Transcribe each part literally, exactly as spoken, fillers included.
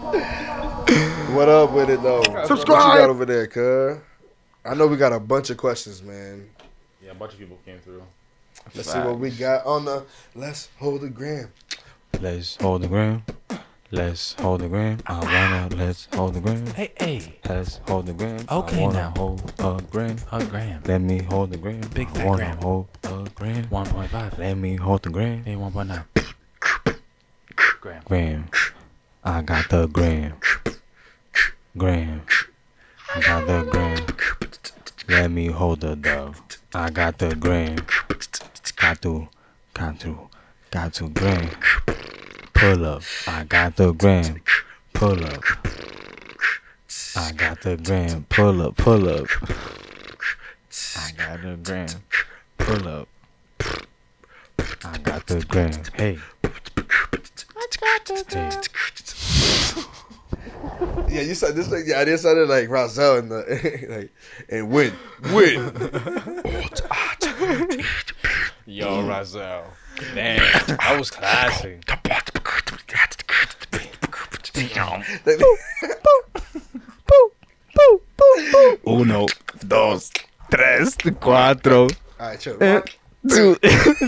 What up with it though? Subscribe. What you got over there, cuz? I know we got a bunch of questions, man. Yeah, a bunch of people came through. Let's see what we got on the Let's Hold the Gram. Let's hold the gram. Let's hold the gram. I wanna let's hold the gram. Hey, hey. Let's hold the gram. Okay, I wanna now. hold a gram. A gram. Let me hold the gram. Big I fat wanna gram. hold a gram. one point five. Let me hold the gram. Hey, one point nine. Gram. Gram. I got the gram. Gram. I got the gram. Let me hold the dove. I got the gram. Got to, got to, got to gram. Pull up. I got the gram. Pull up. I got the gram. Pull up, pull up. I got the gram. Pull up. I got the gram. Hey. Hey. Yeah, you said this. Like, yeah, I just sounded like Roselle in the like and win, win. Yo, Razel. Damn, that was classic. Uno, dos, tres, cuatro. All right, chill. Eh, two.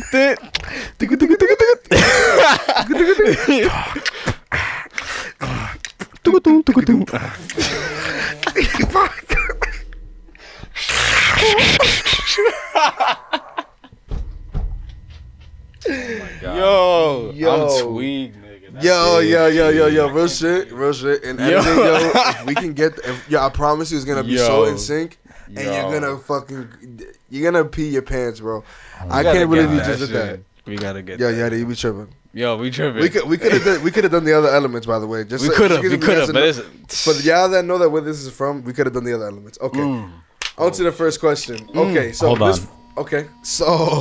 Yo, Yo. I'm tweaked, nigga. That Yo, big yo, yo, yo, yo, tweak. real shit, real shit. And Yo. editing, yo, if we can get, if, yo, I promise you, it's gonna be so Yo. in sync, and Yo. you're gonna fucking, you're gonna pee your pants, bro. I gotta can't believe get you that just did that. shit. We gotta get Yo, that. yeah, you be tripping. Yo, we tripping. We could, we could have done, we could have done the other elements, by the way. Just We so- could have. just We so could guys have. know- But it's. For y'all that know that where this is from, we could have done the other elements. Okay. Mm. On to the first question. Okay, so Hold this, okay, so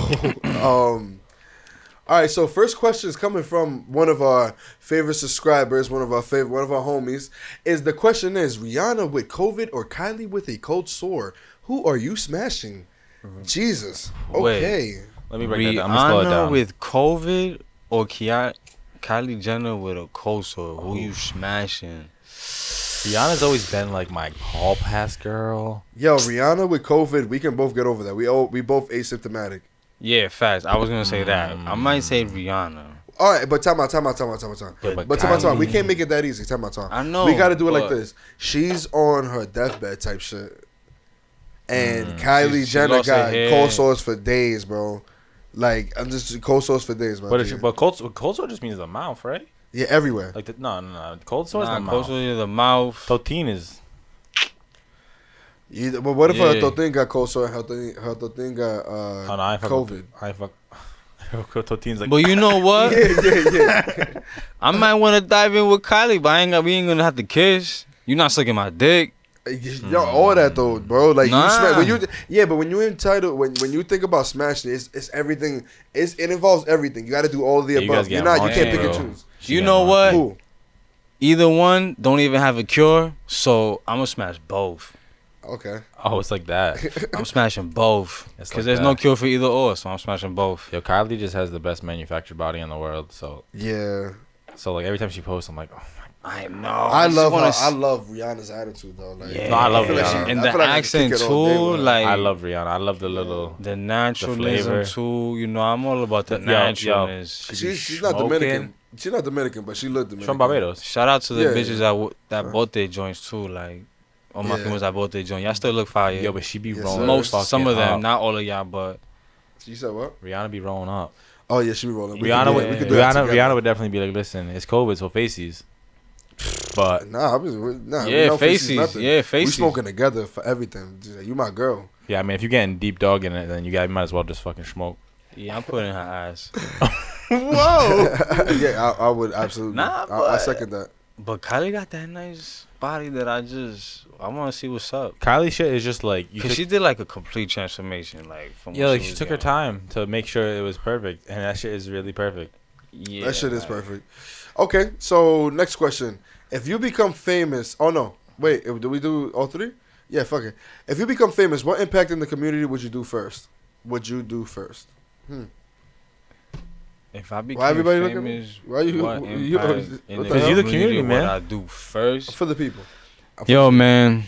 um, all right. So first question is coming from one of our favorite subscribers, one of our favorite, one of our homies. Is the question is Rihanna with COVID or Kylie with a cold sore? Who are you smashing? Jesus. Wait. Okay. Let me break that down. I'm gonna slow it Rihanna down. with COVID or Kia- Kylie Jenner with a cold sore? Who you smashing? Rihanna's always been like my hall pass girl. Yo, Rihanna with COVID, we can both get over that. We all we both asymptomatic. Yeah, facts. I was gonna say that. I might say Rihanna. All right, but time out, time out, time out, time out, time out. Yeah, but But time out, time out. We Kylie- can't make it that easy. Time out, time out. I know, We got to do it like but- this. She's on her deathbed type shit, and Mm. Kylie She- she Jenner lost her got hair. cold sores for days, bro. Like I'm just cold sores for days, man. But it's, but cold cold sore just means the mouth, right? Yeah, everywhere. Like the, no, no, no. Cold sore is Nah, the cold mouth. sore is the mouth. Totin is Either, but what if her Yeah. her thing got cold sore? Her thing, her thing got uh, oh, no, I ain't fuck COVID. I ain't fuck. Totin's like. But you know what? Yeah, yeah, yeah. I might want to dive in with Kylie, but I ain't got. We ain't gonna have to kiss. You not sucking my dick. Yo, all that though, bro. Like Nah. you smash when you, yeah, but when you entitled, when when you think about smashing, it's it's everything. It's it involves everything. You got to do all of the Yeah, you above. guys You're get not. You marketing, can't pick and bro. choose. She You got know mine. what? Who? Either one don't even have a cure, so I'm gonna smash both. Okay. Oh, it's like that. I'm smashing both It's because like there's that. no cure for either or, so I'm smashing both. Yo, Kylie just has the best manufactured body in the world. So, Yeah. so like every time she posts, I'm like, oh, I know. I, just love her. wanna I s- love Rihanna's attitude though. Like, Yeah. No, I love feel like Rihanna. she- and I the feel like I could accent kick it all day too, with her. like I love Rihanna. I love the little. the naturalism flavor. too. You know, I'm all about the Yo, yo. naturalness. she's she's not smoking. Dominican. She's not Dominican, but she looked Dominican. From Barbados. Shout out to the Yeah, bitches yeah. that w- that Huh. bought their joints too. Like all my Yeah. females that bought their joint, y'all still look fire. Yo, but she be Yes, rolling. sir. most, fucking some of them, up. not all of y'all, but You said what? Rihanna be rolling up. Oh yeah, she be rolling. We Rihanna, could do would, it. We could do that Rihanna, together. Rihanna would definitely be like, listen, it's COVID, so faces. But Nah, I'm just nah. we yeah, don't face faces, nothing. yeah, We faces. smoking together for everything. Just like, you my girl. yeah, I mean, if you're getting deep dog in it, then you guys might as well just fucking smoke. Yeah, I'm putting her ass. Whoa. yeah, I, I would absolutely. Nah, I, I but- second that. But Kylie got that nice body that I just I want to see what's up. Kylie shit is just like you. Cause took- she did like a complete transformation, like from yeah, what like she she was took her getting. time to make sure it was perfect, and that shit is really perfect. Yeah, that shit is like- perfect. Okay, so next question: if you become famous, oh no, wait, if- do we do all three? Yeah, fuck it. If you become famous, what impact in the community would you do first? Would you do first? Hmm. If I became Why everybody look at me? famous, Why you- what you- impact you- in what the the hell? you the community community, would man. I do first? For the people. Yo, man,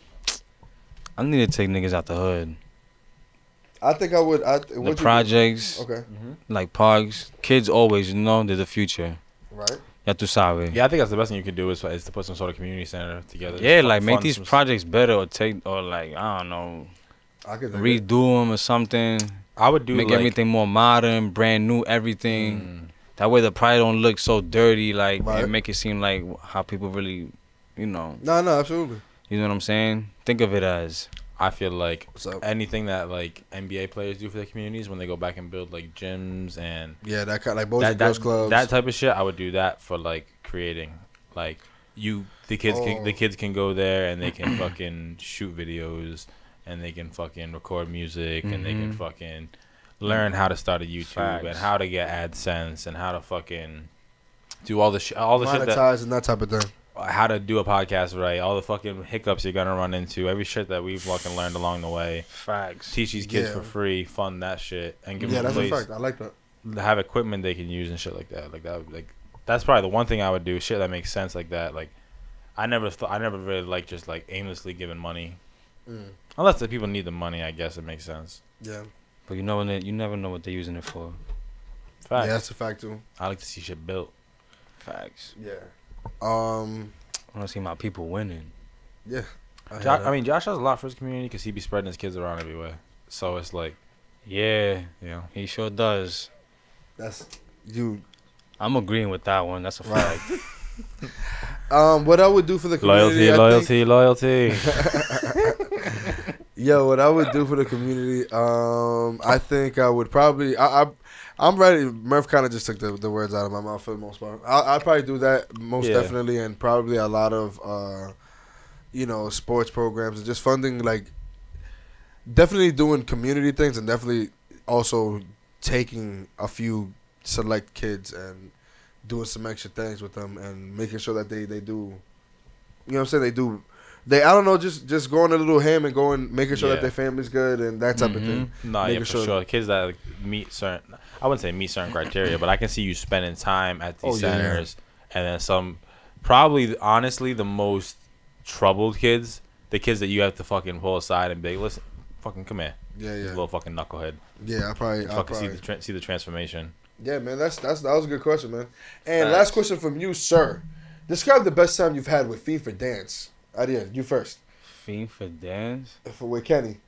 I need to take niggas out the hood. I think I would. I, The what'd you projects, do? Okay. like parks, kids always, you know, they're the future. Right. Ya tu sabes. Yeah, I think that's the best thing you could do is, is to put some sort of community center together. Yeah, Fun- like make fund these some- projects better or take or like I don't know, I could think redo them or something. I would do Make like, everything more modern, brand new, everything. Mm, That way the probably don't look so dirty, like Right. and make it seem like how people really, you know, No, no, absolutely. you know what I'm saying? Think of it as I feel like What's up? anything that like N B A players do for their communities when they go back and build like gyms and Yeah, that kind like Boys that, and Girls that, Clubs. that type of shit, I would do that for like creating like you the kids can the Oh. kids can go there and they can fucking shoot videos and they can fucking record music and they can Mhm. fucking learn how to start a YouTube and Facts. how to get AdSense and how to fucking do all the shit all the shit that monetize and that type of thing. how to do a podcast right, all the fucking hiccups you're gonna run into, every shit that we've fucking learned along the way. facts. Teach these kids Yeah. for free, fund that shit, and give Yeah, them a that's a place, fact. I like that. have equipment they can use and shit like that. Like that, like that's probably the one thing I would do. Shit that makes sense like that. Like I never thought, I never really like just like aimlessly giving money, Mm. unless the people need the money. I guess it makes sense. Yeah. But you know when they, you never know what they're using it for. Facts. Yeah, that's a fact too. I like to see shit built. Facts. Yeah. Um. I want to see my people winning. Yeah. I, Josh, I mean, Josh has a lot for his community because he be spreading his kids around everywhere. So it's like, Yeah, you know, he sure does. that's you. I'm agreeing with that one. That's a Right. fact. Um. What I would do for the community. loyalty, I loyalty, think- loyalty. Yo, what I would do for the community. Um. I think I would probably. I. I I'm ready. Murph kind of just took the, the words out of my mouth for the most part. I, I'd probably do that most Yeah. definitely, and probably a lot of, uh, you know, sports programs and just funding like, definitely doing community things and definitely also taking a few select kids and doing some extra things with them and making sure that they, they do, you know what I'm saying? They do, they I don't know, just just going a little ham and going, making sure Yeah. that their family's good and that type Mhm. of thing. No, yeah, Making for sure- sure. Kids that like, meet certain, I wouldn't say meet certain criteria, but I can see you spending time at these Oh, yeah. centers, and then some. Probably, honestly, the most troubled kids, the kids that you have to fucking pull aside and be like, listen, fucking come here, Yeah, you yeah, little fucking knucklehead. yeah. I probably, I Fucking see probably. the tra- see the transformation. Yeah, man, that's that's that was a good question, man. And Facts. last question from you, sir. Describe the best time you've had with Fiend for Dance. Idea, you first. Fiend for dance. For with Kenny.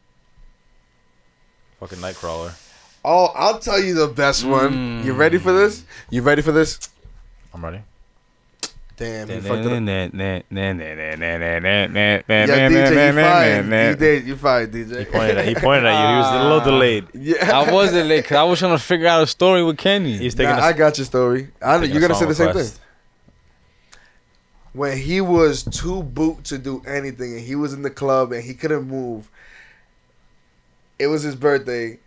Fucking Nightcrawler. Oh, I'll tell you the best one. You ready for this? You ready for this? I'm ready. Damn, you fucked it up. Yeah, Yeah, D J, you fired. D J, you fired, D He J. pointed at he pointed at you. He was a little delayed. Yeah. I wasn't late because I was trying to figure out a story with Kenny. He's taking. Nah, a, I got your story. I know taking you're a gonna say song the same request. thing. When he was too boot to do anything, and he was in the club and he couldn't move. It was his birthday,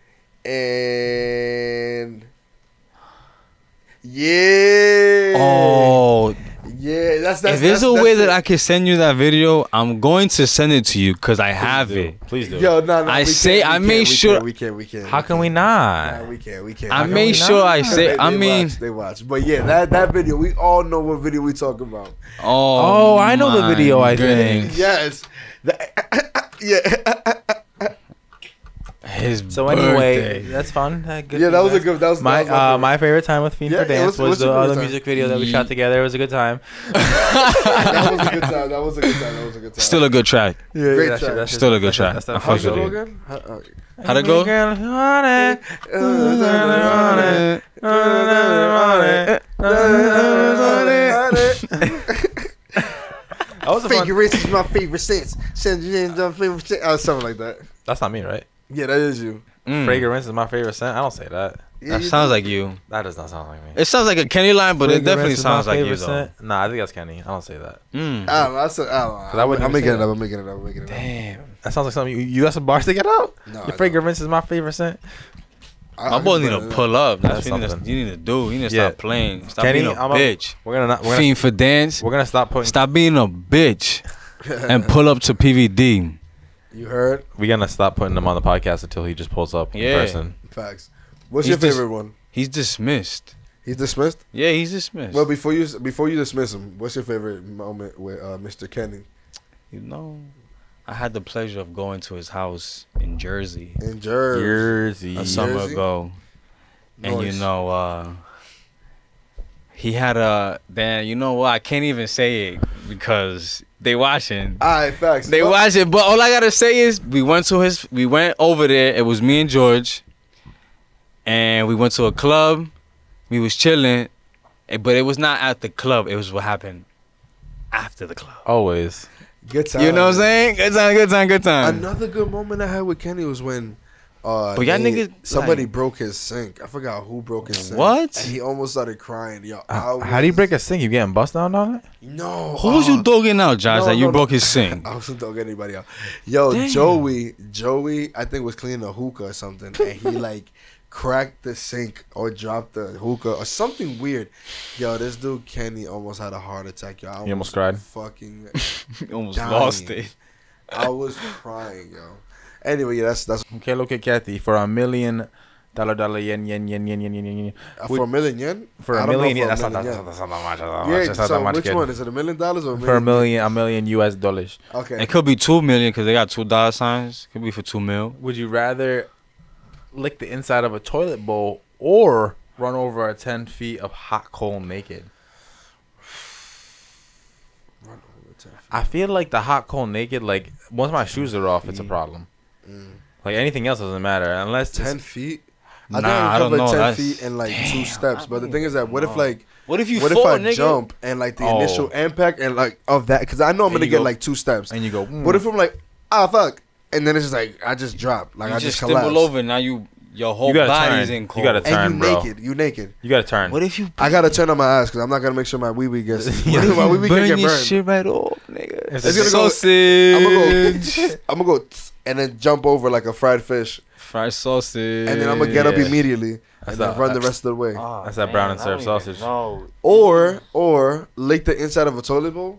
and yeah, Oh, yeah, that's that's. if there's that's, a that's way it. that I can send you that video, I'm going to send it to you because I have Please do. it. Please do. Yo, no, no, I we say- can't, we I can't, made we sure- Can't, we can't. We can't. How can we Nah, not? we can't. We can't. I we made can't. sure I They- say. I they mean, watch, they watch. But yeah, that that video, we all know what video we talking about. oh, Oh, I know the my video, I goodness. think. Yes. The- yeah. His So anyway, birthday. that's fun. Uh, good Yeah, that was a feedback. good. That was My that was my, uh, favorite. my favorite time with Fiend Yeah, for it Dance was- was, what's the your favorite other time? music video that we Ye- shot together. It was a good time. that was a good time. That was a good time. That was a good time. Still a good track. Yeah, Great that's- track. that's- Still a good that's- track. that's I that How's fuck it fucking go with again? How- uh, How'd it go? Girl, you want it. That was a fun. Figurates is my favorite sense. Send you in the favorite sense. Uh, something like that. That's not me, right? Yeah, that is you. Mm. Fragrance is my favorite scent. I don't say that. Yeah, That you sounds do. like you. That does not sound like me. It sounds like a Kenny line, but it Fragrance definitely is my sounds like you favorite though. scent. Nah, I think that's Kenny. I don't say that. Mm. I don't know. I said, I don't know. 'Cause I wouldn't I'm even making say it that. up. I'm making it up. I'm making it up. Damn, that sounds like something. You, you got some bars to get out. No, I Your don't. fragrance is my favorite scent. I- My I boy can need put to it up. pull up. That's That's what you need to, something. you need to do. You need to Yeah. stop playing. Stop Kenny, being a I'm a- bitch. We're gonna not. We're gonna, Fiend for dance. we're gonna stop putting. Stop being a bitch and pull up to P V D. You heard? We're gonna stop putting him on the podcast until he just pulls up Yeah. in person. Facts. What's He's your just- favorite one? He's dismissed. He's dismissed. Yeah, he's dismissed. Well, before you before you dismiss him, what's your favorite moment with uh, Mister Kenny you know, I had the pleasure of going to his house in Jersey in Jersey? Jersey. a summer Jersey? ago, and you Nice. know, uh, he had a. Then you know what? I can't even say it because they watching. All right, facts. They Well, watch it, but all I gotta say is we went to his. We went over there. It was me and George, and we went to a club. We was chilling, eh, but it was not at the club. It was what happened after the club. Always. Good time. You know what I'm saying? Good time, good time, good time. Another good moment I had with Kenny was when uh But y'all they- niggas, somebody like- broke his sink. I forgot who broke his sink. What? And he almost started crying. Yo, I Uh, was, how do you break a sink? You getting bust down on it? No. Who was you uh, dogging out, Josh? no, that you no, no. broke his sink? I wasn't dog anybody out. Yo, Damn. Joey, Joey, I think was cleaning a hookah or something, and he like cracked the sink or dropped the hookah or something weird. Yo, this dude Kenny almost had a heart attack. Yo, I You almost cried? Fucking, Almost dying. lost it. I was crying, yo. Anyway, yeah, that's that's Okay, look at Kathy for a million dollar dollar yen yen yen yen yen yen yen. yen. uh, for a million yen. For I a don't know million, for yeah, a that's not, million that's, yen. not, that's not that much. That's not that Yeah, much. That's not so that much. which kid. one is it? A million dollars or a million? For a million, a million U S dollars. Okay. It could be two million because they got two dollar signs. Could be for two mil. Would you rather lick the inside of a toilet bowl or run over a ten feet of hot coal naked? I feel like the hot coal naked, like once my shoes are off, it's a problem. Mm. Like anything else doesn't matter unless Ten it's, feet. Nah, I think I I don't could know. cover ten That's- feet in like two Damn, steps. I But the don't thing is that what if know. like What if you what fall, if I nigga? jump and like the Oh. initial impact and like of that because I know I'm And gonna you get go- like two steps. and you go. Mm. What if I'm like ah fuck and then it's just like I just drop like you I just just collapse stumble over. Now you your whole You gotta body's turn. in You cold. gotta and turn, you bro. naked you naked. You gotta turn. What if you? I gotta turn on my ass because I'm not gonna make sure my wee wee gets What if my wee you wee burn can get your burned. shit right off, nigga? It's It's gonna go- sausage. I'm gonna go I'm gonna go and then jump over like a fried fish fried sausage. and then I'm gonna get up Yeah. immediately That's and then that- run the rest of the way. Oh, That's that man, brown and I served don't even sausage. know. Or or lick the inside of a toilet bowl.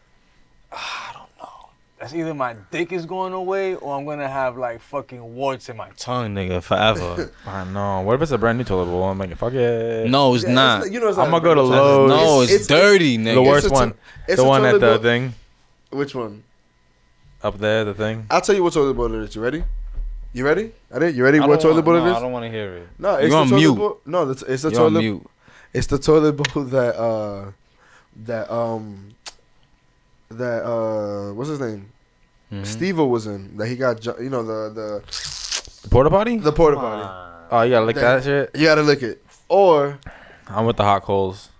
I don't know. That's either my dick is going away or I'm gonna have like fucking warts in my tongue, nigga, forever. I know. What if it's a brand new toilet bowl? I'm like, fuck it. No, it's Yeah, not. it's- you know, it's I'm not gonna go to a toilet bowl. Lowe's. No, it's, It's- it's- dirty, The nigga. worst It's a one. to- it's The a one at toilet the bowl- thing Which one? up there. The thing. I'll tell you what toilet bowl it is. You ready? You ready? I did. You ready? I What don't toilet bowl want- it no, is? I don't want to hear it. No, You it's the on toilet mute. bowl. No, it's, it's the You're on toilet. mute. It's the toilet bowl that uh, that um, that uh, what's his name? Mhm. Steve-O was in. That he got. ju- You know the the The porta potty. the porta Come potty. on. Oh, you gotta lick that shit. You gotta lick it. Or I'm with the hot coals.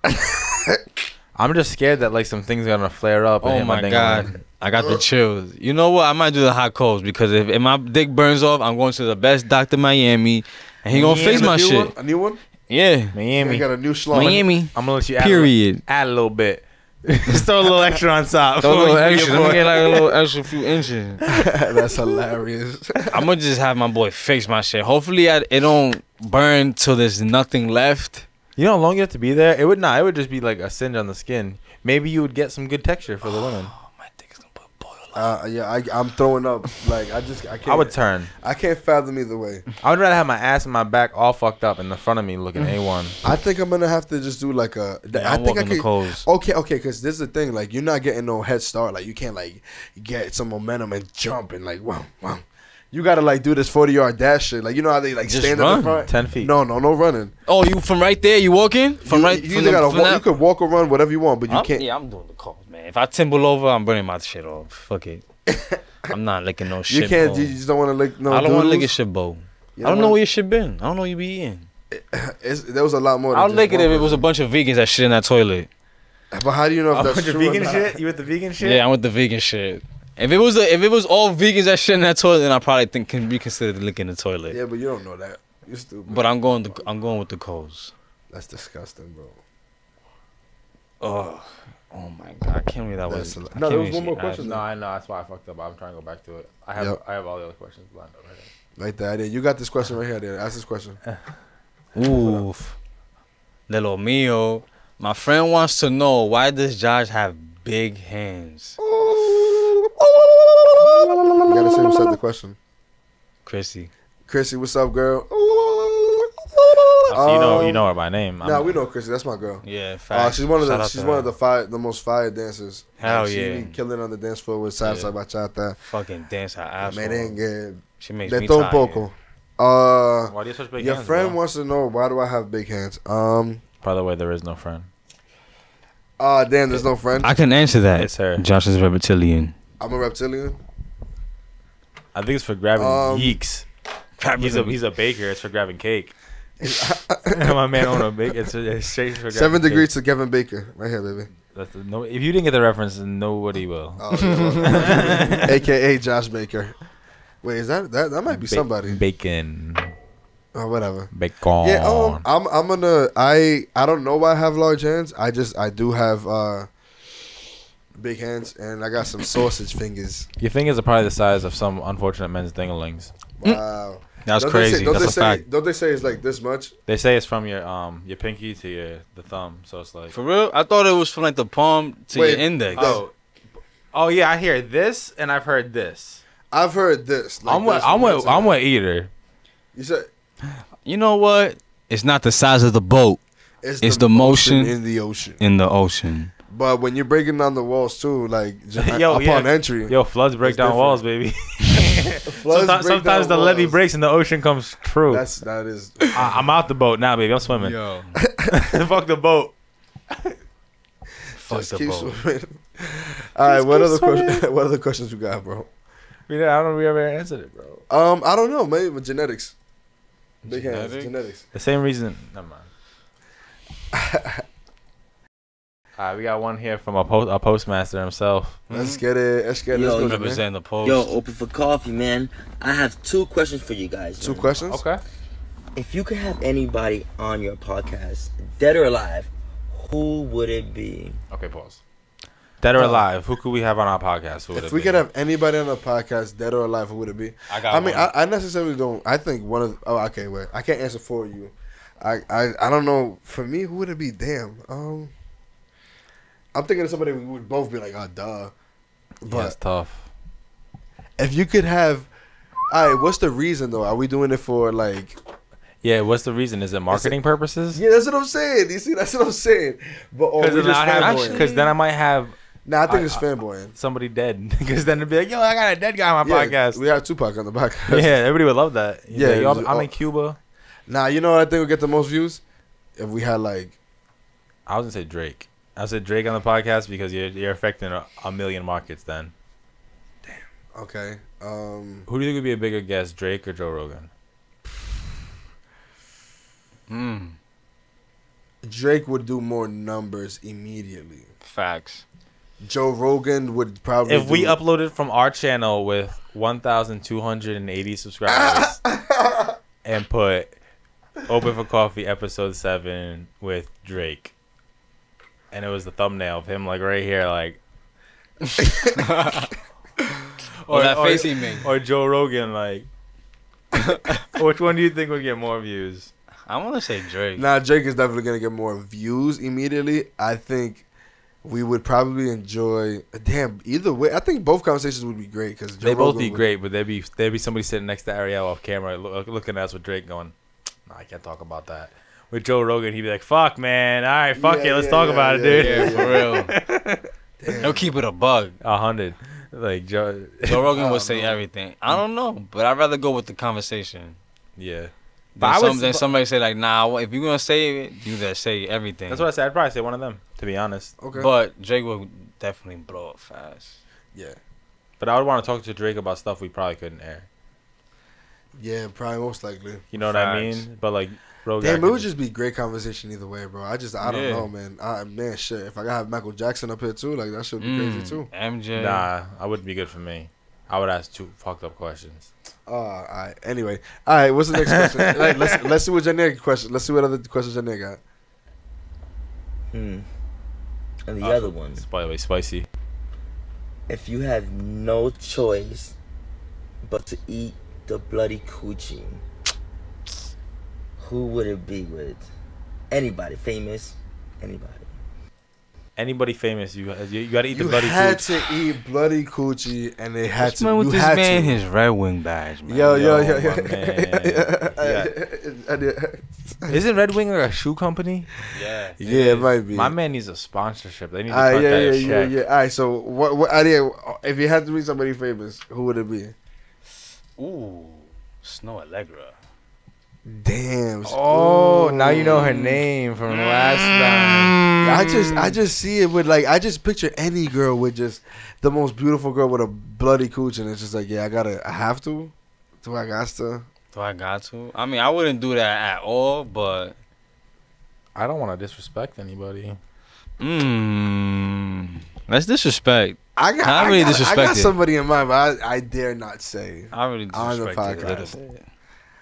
I'm just scared that like some things are gonna flare up. And Oh hit my, my thing god, I got the chills. You know what? I might do the hot coals because if, if my dick burns off, I'm going to the best doctor in Miami, and he gonna Yeah, fix a my new shit. one? A new one? Yeah, You Miami. got a new schlong. Miami. I'm gonna let you add Period. A, add a little bit. Just throw a little extra on top. Throw a little For your extra. Let me boy. get like a little extra few inches. That's hilarious. I'm gonna just have my boy fix my shit. Hopefully, I, it don't burn till there's nothing left. You know how long you have to be there? It would not. It would just be like a singe on the skin. Maybe you would get some good texture for the women. Oh, my dick is gonna put boil. Uh, yeah, I, I'm throwing up. Like I just I can't. I would turn. I can't fathom either way. I would rather have my ass and my back all fucked up and the front of me looking A one. I think I'm gonna have to just do like a. Yeah, I I'm think I walking the could. coals. Okay, okay, because this is the thing. Like you're not getting no head start. Like you can't like get some momentum and jump and like wow wow. You gotta like do this forty yard dash shit. Like you know how they like Just stand in run. the front. Ten feet. No, no, no running. Oh, you from right there? You walking from you, right? You from either the, gotta from walk. that- You could walk or run, whatever you want, but you I'm- can't. Yeah, I'm doing the calls, man. If I timber over, I'm burning my shit off. Fuck it. I'm not licking no shit. You can't. bowl. You just don't want to lick no. I don't want to lick a doodles? shit bowl. You I don't know wanna- where your shit been. I don't know where you be eating. It's, there was a lot more. Than I'll just lick it one if it was a person. bunch of vegans that shit in that toilet. But how do you know if Oh, that's with the true? or vegan not? shit? You with the vegan shit? Yeah, I'm with the vegan shit. If it was a, if it was all vegans that shit in that toilet, then I probably think can be considered licking the toilet. Yeah, but you don't know that. You're stupid. But I'm going to, I'm going with the coals. That's disgusting, bro. Oh, oh my god! I can't believe that was. That's a lot. I No, can't there was believe one more she- question. No, I know. That's why I fucked up. I'm trying to go back to it. I have Yep. I have all the other questions lined up right here. Right there. You got this question right here. There. Ask this question. Oof. De lo mío. My friend wants to know why does Josh have big hands? You gotta say who said the question. Chrissy. Chrissy, what's up, girl? So you know, you Um, know her by name. Nah, we know Chrissy. That's my girl. Yeah, Uh, facts. she's one of Shout the out she's to one her. of the fire the most fire dancers. Hell Like, she yeah. be killing on the dance floor with salsa Yeah. bachata. Fucking dance her ass off. Merengue. She makes De me todo un tired. poco. Uh, Why do you have such big your hands, friend bro? wants to know why do I have big hands? Um, By the way, there is no friend. uh damn, there's no friend. I can answer that. It's her. Josh is reptilian. I'm a reptilian. I think it's for grabbing Um, yeeks. He's a he's a baker. It's for grabbing cake. My man own a bake. It's, it's straight for grabbing Seven cake. degrees to Kevin Bacon, right here, baby. That's the, no, if you didn't get the reference, then nobody will. Oh, yeah, well, A K A Josh Baker. Wait, is that that that might be Ba- somebody? Bacon. Oh, whatever. Bacon. Yeah, um, I'm I'm gonna I I don't know why I have large hands. I just I do have uh big hands and I got some sausage fingers. Your fingers are probably the size of some unfortunate men's dinglings. Wow, That's Don't they crazy. say- don't That's they a say, fact. Don't they say it's like this much? They say it's from your um your pinky to your the thumb, so it's like For real? I thought it was from like the palm to Wait, your index. oh oh yeah, I hear this and I've heard this. I've heard this. Like I'm with this I'm one with time. I'm with either. You said You know what? It's not the size of the boat it's, It's the motion. in the ocean. in the ocean. But when you're breaking down the walls too, like just Yo, upon yeah. entry, Yo, floods break It's down different. walls, baby. floods sometimes break sometimes down the levee walls. breaks and the ocean comes through. That's that is. I, I'm out the boat now, baby. I'm swimming. Yo. Fuck the boat. Fuck Just the keep boat. swimming. All right, what keep other swimming. questions? What other questions you got, bro? Yeah, I don't know if we ever answered it, bro. Um, I don't know. Maybe with genetics. Big hands, Genetics? genetics. The same reason. Never mind. All right, we got one here from a, post, a postmaster himself. Let's get it. Let's get it. Yo, Let's go, you man. Represent the post. Yo, open for coffee, man. I have two questions for you guys. Two man. questions. Okay. If you could have anybody on your podcast, dead or alive, who would it be? Okay, pause. Dead or Uh, alive, who could we have on our podcast? Who would If it we be? could have anybody on the podcast, dead or alive, who would it be? I got I mean, one. I, I necessarily don't. I think one of. Oh, okay. Wait, I can't answer for you. I, I, I don't know. For me, who would it be? Damn. Um, I'm thinking of somebody we would both be like, oh, duh. But yeah, it's tough. if you could have, all right, what's the reason though? Are we doing it for like? Yeah, what's the reason? Is it marketing purposes? Yeah, that's what I'm saying. You see, that's what I'm saying. But or we Because just then, fanboying. then I might have Nah, I think I- it's fanboying. somebody dead. Because then it'd be like, yo, I got a dead guy on my Yeah, podcast. we have Tupac on the podcast. Yeah, everybody would love that. He'd be Yeah, like, yo, it was- I'm oh. in Cuba. Nah, you know what I think would get the most views? If we had like, I was gonna say Drake. I said Drake on the podcast because you're you're affecting a, a million markets. Then okay, um, who do you think would be a bigger guest, Drake or Joe Rogan? Mm, Drake would do more numbers immediately. facts. Joe Rogan would probably. If we do- uploaded from our channel with one thousand two hundred eighty subscribers and put Open for Coffee episode seven with Drake, and it was the thumbnail of him like right here, like, Or that face he made. or Joe Rogan, like, which one do you think would get more views? I want to say Drake. Nah, Drake is definitely gonna get more views immediately. I think we would probably enjoy. Damn, either way, I think both conversations would be great because They both be great, but there'd be there'd be somebody sitting next to Ariel off camera look, looking at us with Drake going, "Nah, I can't talk about that." With Joe Rogan, he'd be like, "Fuck, man, all right, fuck Yeah, it, let's yeah, talk yeah, about yeah, it, dude." Yeah, for real. Damn. They'll keep it a bug. A hundred, like Joe. Joe Rogan I would don't say know. everything. I don't know, but I'd rather go with the conversation. Yeah, Then, But I some, was- then somebody say like, nah, if you're gonna say it, do that. Say everything. that's what I said. I'd probably say one of them, to be honest. Okay, But Drake will definitely blow up fast. yeah, But I would want to talk to Drake about stuff we probably couldn't air. yeah, probably most likely. You know what I Facts. mean? But like Rogan, Damn, I it would could- just be great conversation either way, bro. I just, I don't Yeah. know, man. I, man, shit. If I gotta have Michael Jackson up here too, like that should be crazy Mm, too. M J. nah, I wouldn't be good for me. I would ask two fucked up questions. Uh, all right. Anyway, all right. What's the next question? Like, let's let's see what Janae question. Let's see what other questions Janae got. Hmm. And the Uh, other one, It's, by the way, spicy. if you had no choice but to eat the bloody coochie, who would it be with? Anybody famous? Anybody? Anybody famous, you you, you got to eat You the bloody had food. to eat bloody coochie, and they had What's to. man with you this had man? to. His Red Wing badge, man. Yo, yo, Yo, yo, yo. my man. Yeah. Isn't Red Wing like a shoe company? Yeah. Yeah, it might be. My man needs a sponsorship. They need to All right, cut yeah, that yeah, yeah, check. yeah. All right, so what? What idea? If you had to be somebody famous, who would it be? Ooh, Snow Allegra. Damn. Oh, Ooh. now you know her name from last time. I just, I just see it with like, I just picture any girl with just the most beautiful girl with a bloody cooch, and it's just like, yeah, I gotta, I have to. Do I got to? Do I got to? I mean, I wouldn't do that at all, but I don't want to disrespect anybody. mmm, that's disrespect. I got, I I, really got, I got disrespected. somebody in mind, but I, I dare not say. I really On the disrespect it a little podcast. bit.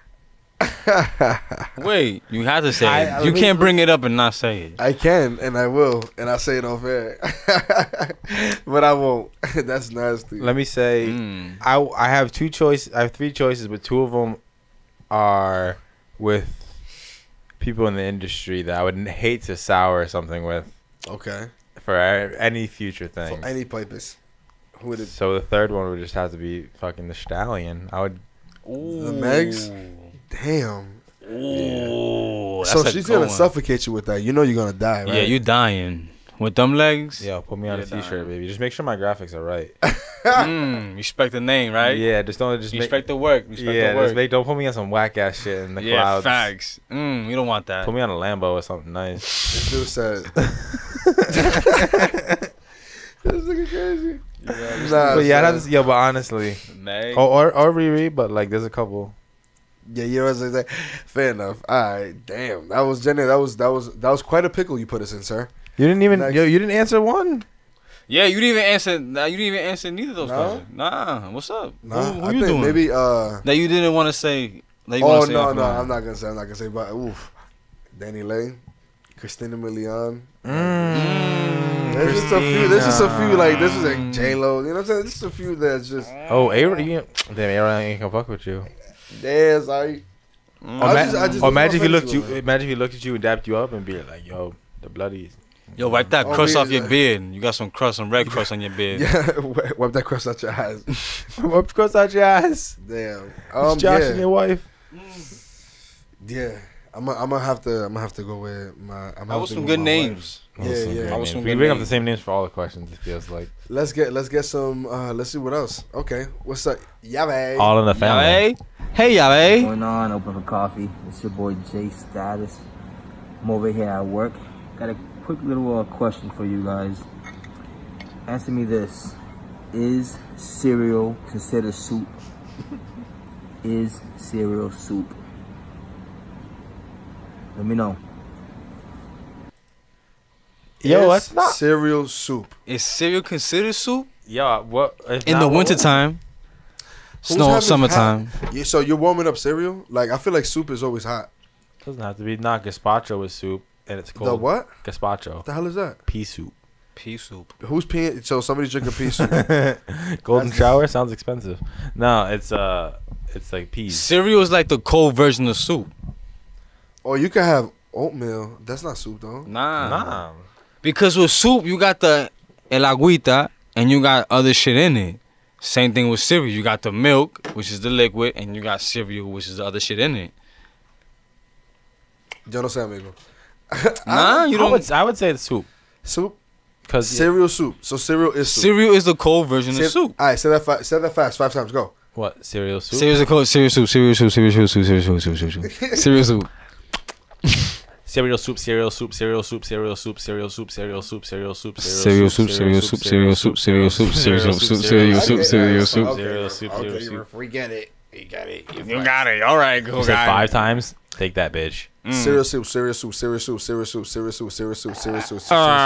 Wait, you have to say I- it. I- You let me- can't bring it up and not say it. I can and I will, and I say it on fair, but I won't. That's nasty. Let me say, Mm. I I have two choices. I have three choices, but two of them are with people in the industry that I would hate to sour something with Okay. for any future For thing. any purpose. Who would it? So the third one would just have to be fucking the Stallion. I would. The Megs? Damn. Ooh, So that's a she's good gonna one. suffocate you with that. You know you're gonna die, right? Yeah, you dying with them legs. Yeah, put me on a Yeah, t-shirt, nah. baby. Just make sure my graphics are right. mm, respect the name, right? Yeah, just don't just Respect make. the work. Respect Yeah, the work. just make, don't put me on some whack ass shit in the yeah, clouds. facts. Mm, we don't want that. Put me on a Lambo or something nice. This dude said. This nigga crazy. Nah, But yeah, son. that's yeah. But honestly, Meg. or or, or Riri, but like there's a couple. Yeah, you know what I'm saying? Fair enough. All right, damn. That was Jenny. That was that was that was quite a pickle you put us in, sir. You didn't even Next. yo, you didn't answer one. Yeah, you didn't even answer. Nah, you didn't even answer neither of those No? questions. Nah, what's up? Nah, who who I you think doing? maybe. Uh, that you didn't want to say. That you oh wanna say no, no, offline. I'm not gonna say. I'm not gonna say. But oof, Danny Lane, Christina Milian. Mm, There's just a few. There's just a few. Like this is like Christina. J Lo. You know what I'm saying? Just a few that's just. Oh, A-Rod, you damn, A-Rod ain't gonna fuck with you. There's like. Mm. I Ima- just- I just or look imagine if he my looked face you. with it. Imagine if he looked at you and dapped you up and be like, "Yo, the bloody." Yo, wipe that Oh, crust yeah, off your yeah. beard. You got some crust, some red crust on your beard. Yeah, wipe wipe that crust out your eyes. Of course, out your ass. Damn. It's Um, Josh yeah. and your wife. Yeah, I'm gonna I'm gonna have to I'm gonna have to go with my. I'm That was some good names. Yeah, Those are some yeah. great That was names. some We good bring up the names. same names for all the questions. It feels like Let's get let's get some. Uh, let's see what else. Okay, what's up? Yeah, man. all in the family. Yahweh. Hey, Yahweh. going on? Open for coffee. It's your boy Jay Status. I'm over here at work. Got a quick little uh, question for you guys. Answer me this: is cereal considered soup? Is cereal soup? Let me know. Yo, Is that's not. cereal soup. Is cereal considered soup? Yo, what if In not, the what- wintertime. Who's Snow, having summertime. hot- Yeah, so you're warming up cereal? Like I feel like soup is always hot. Doesn't have to be not gazpacho with soup, and it's cold. The what? Gazpacho, The hell is that? pea soup. Pea soup. Who's peeing? So somebody's drinking pea soup. Golden That's- shower sounds expensive. No, it's uh, it's like peas. Cereal is like the cold version of soup. Or you can have oatmeal. That's not soup though. Nah. Nah, Because with soup, you got the el agüita and you got other shit in it. Same thing with cereal. You got the milk, which is the liquid, and you got cereal, which is the other shit in it. Yo no sé, amigo. Nah, you I don't. would I would say it's soup Soup. because Cereal soup. So cereal is soup. Cereal is the cold version Say- of soup. All right, say that. Fa- say that fast. Five times. Go. what cereal soup? Cereal is the cold. Cereal soup. Cereal soup. Cereal soup. Cereal soup. Cereal soup. Cereal soup. Cereal soup, cereal soup, cereal soup, cereal soup, cereal soup, cereal soup, cereal soup, Cereal soup. Cereal soup. Cereal soup. Cereal soup. Cereal soup. Cereal soup. Cereal soup. Cereal soup, cereal soup. We get it. You got it. You got it. All right, go You said guy. five times. Take that, bitch. Cereal soup. Cereal soup. Cereal soup. Cereal soup. Cereal soup. Cereal soup. Cereal soup.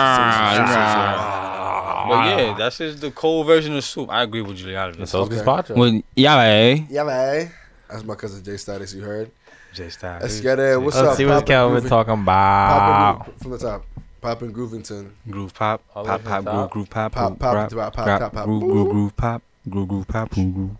But yeah, that's just the cold version of soup. I agree with Juliana. And so is Okay. gazpacho. Well, yeah, eh? Yeah, man. That's my cousin Jay Status. You heard? Just Let's get it. What's Let's up? see what Poppin' Calvin Groovin- talking about. Poppin' Gro- from the top. Poppin' Groovington. Groove pop, All the pop way pop, from the groove top? groove pop, Pop, groove, pop, rap, pop, pop, rap, pop, pop. groove groove groove pop, groove groove pop, groove groove.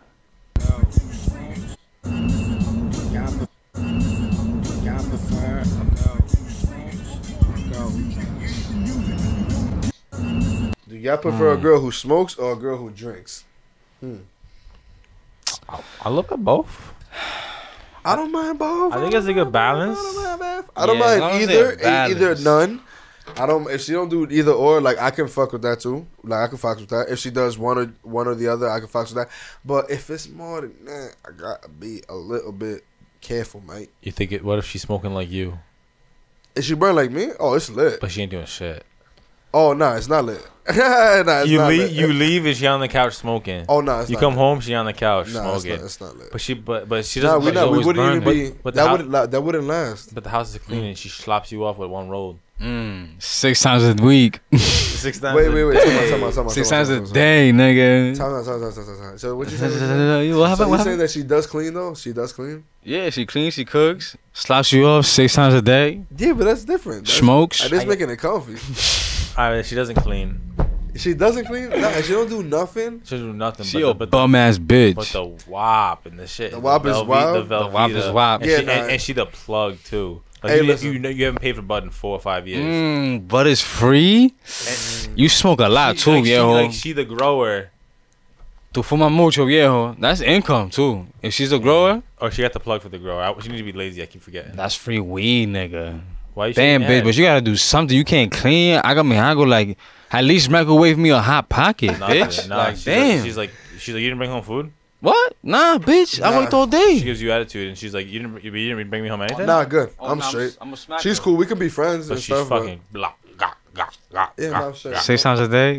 Do y'all prefer a girl who smokes or a girl who drinks? I look at both. I don't mind both. I think it's a good balance. I don't mind, both. I don't Yeah, as long mind as either. they're e- Either balanced. none. I don't. If she don't do either or, like I can fuck with that too. Like I can fuck with that. If she does one or one or the other, I can fuck with that. But if it's more than that, I gotta be a little bit careful, mate. You think it? What if she's smoking like you, Is she burn like me? Oh, it's lit. but she ain't doing shit? Oh no, it's not lit. nah, it's You not leave. lit. You leave, and she on the couch smoking. Oh no, it's you not come lit. home, she on the couch Nah, it's smoking. not, it's not lit. But she, but but she Nah, doesn't. we but not. We always wouldn't burn. even be. But, but that the would hou- la- that wouldn't last. But the house is clean, and she slaps you off with one roll. Mm, six times a week. Six times. Wait, a wait, wait. day. Time out, time out, time out, Six time out, times a time out, day, nigga. Time out, time out, time out, time out. So what you What saying? happened? So What you saying happened? that she does clean though? She does clean. Yeah, she cleans, she cooks, slaps you off six times a day, Yeah, but that's different. That's, smokes. I just making it comfy. All right, she doesn't clean. She doesn't clean. Nah, she don't do nothing. She don't do nothing. She but a the, but bum ass the, bitch. but the wop and the shit. The wop is Velve- wild? The, The wop is Velveeta. wop. And, Yeah, she, nah. and, and she the plug too. Like Hey, you, listen. you know you haven't paid for bud in four or five years. Mm, but it's free. And You smoke a lot she, too, like, she, viejo. like she the grower, Tu fuma mucho, viejo. That's income too. If she's a grower, or she got the plug for the grower. I, she need to be lazy. I keep forgetting. that's free weed, nigga. Why you Damn, shaking your bitch, head? but you gotta do something. You can't clean. I got me. I go like, at least microwave me a hot pocket, Nah, bitch. nah, like, she's damn. Like, she's like, she's like, you didn't bring home food. What? Nah, bitch. I Nah. worked all She day. gives you attitude, and she's like, you didn't, you didn't bring me home anything. Nah, good. Oh, I'm nah, straight. I'm a smack She's her. cool. We can be friends but and she's stuff. fucking blah, gah, gah, gah, Yeah, gah, nah, I'm straight. gah. Six times a day?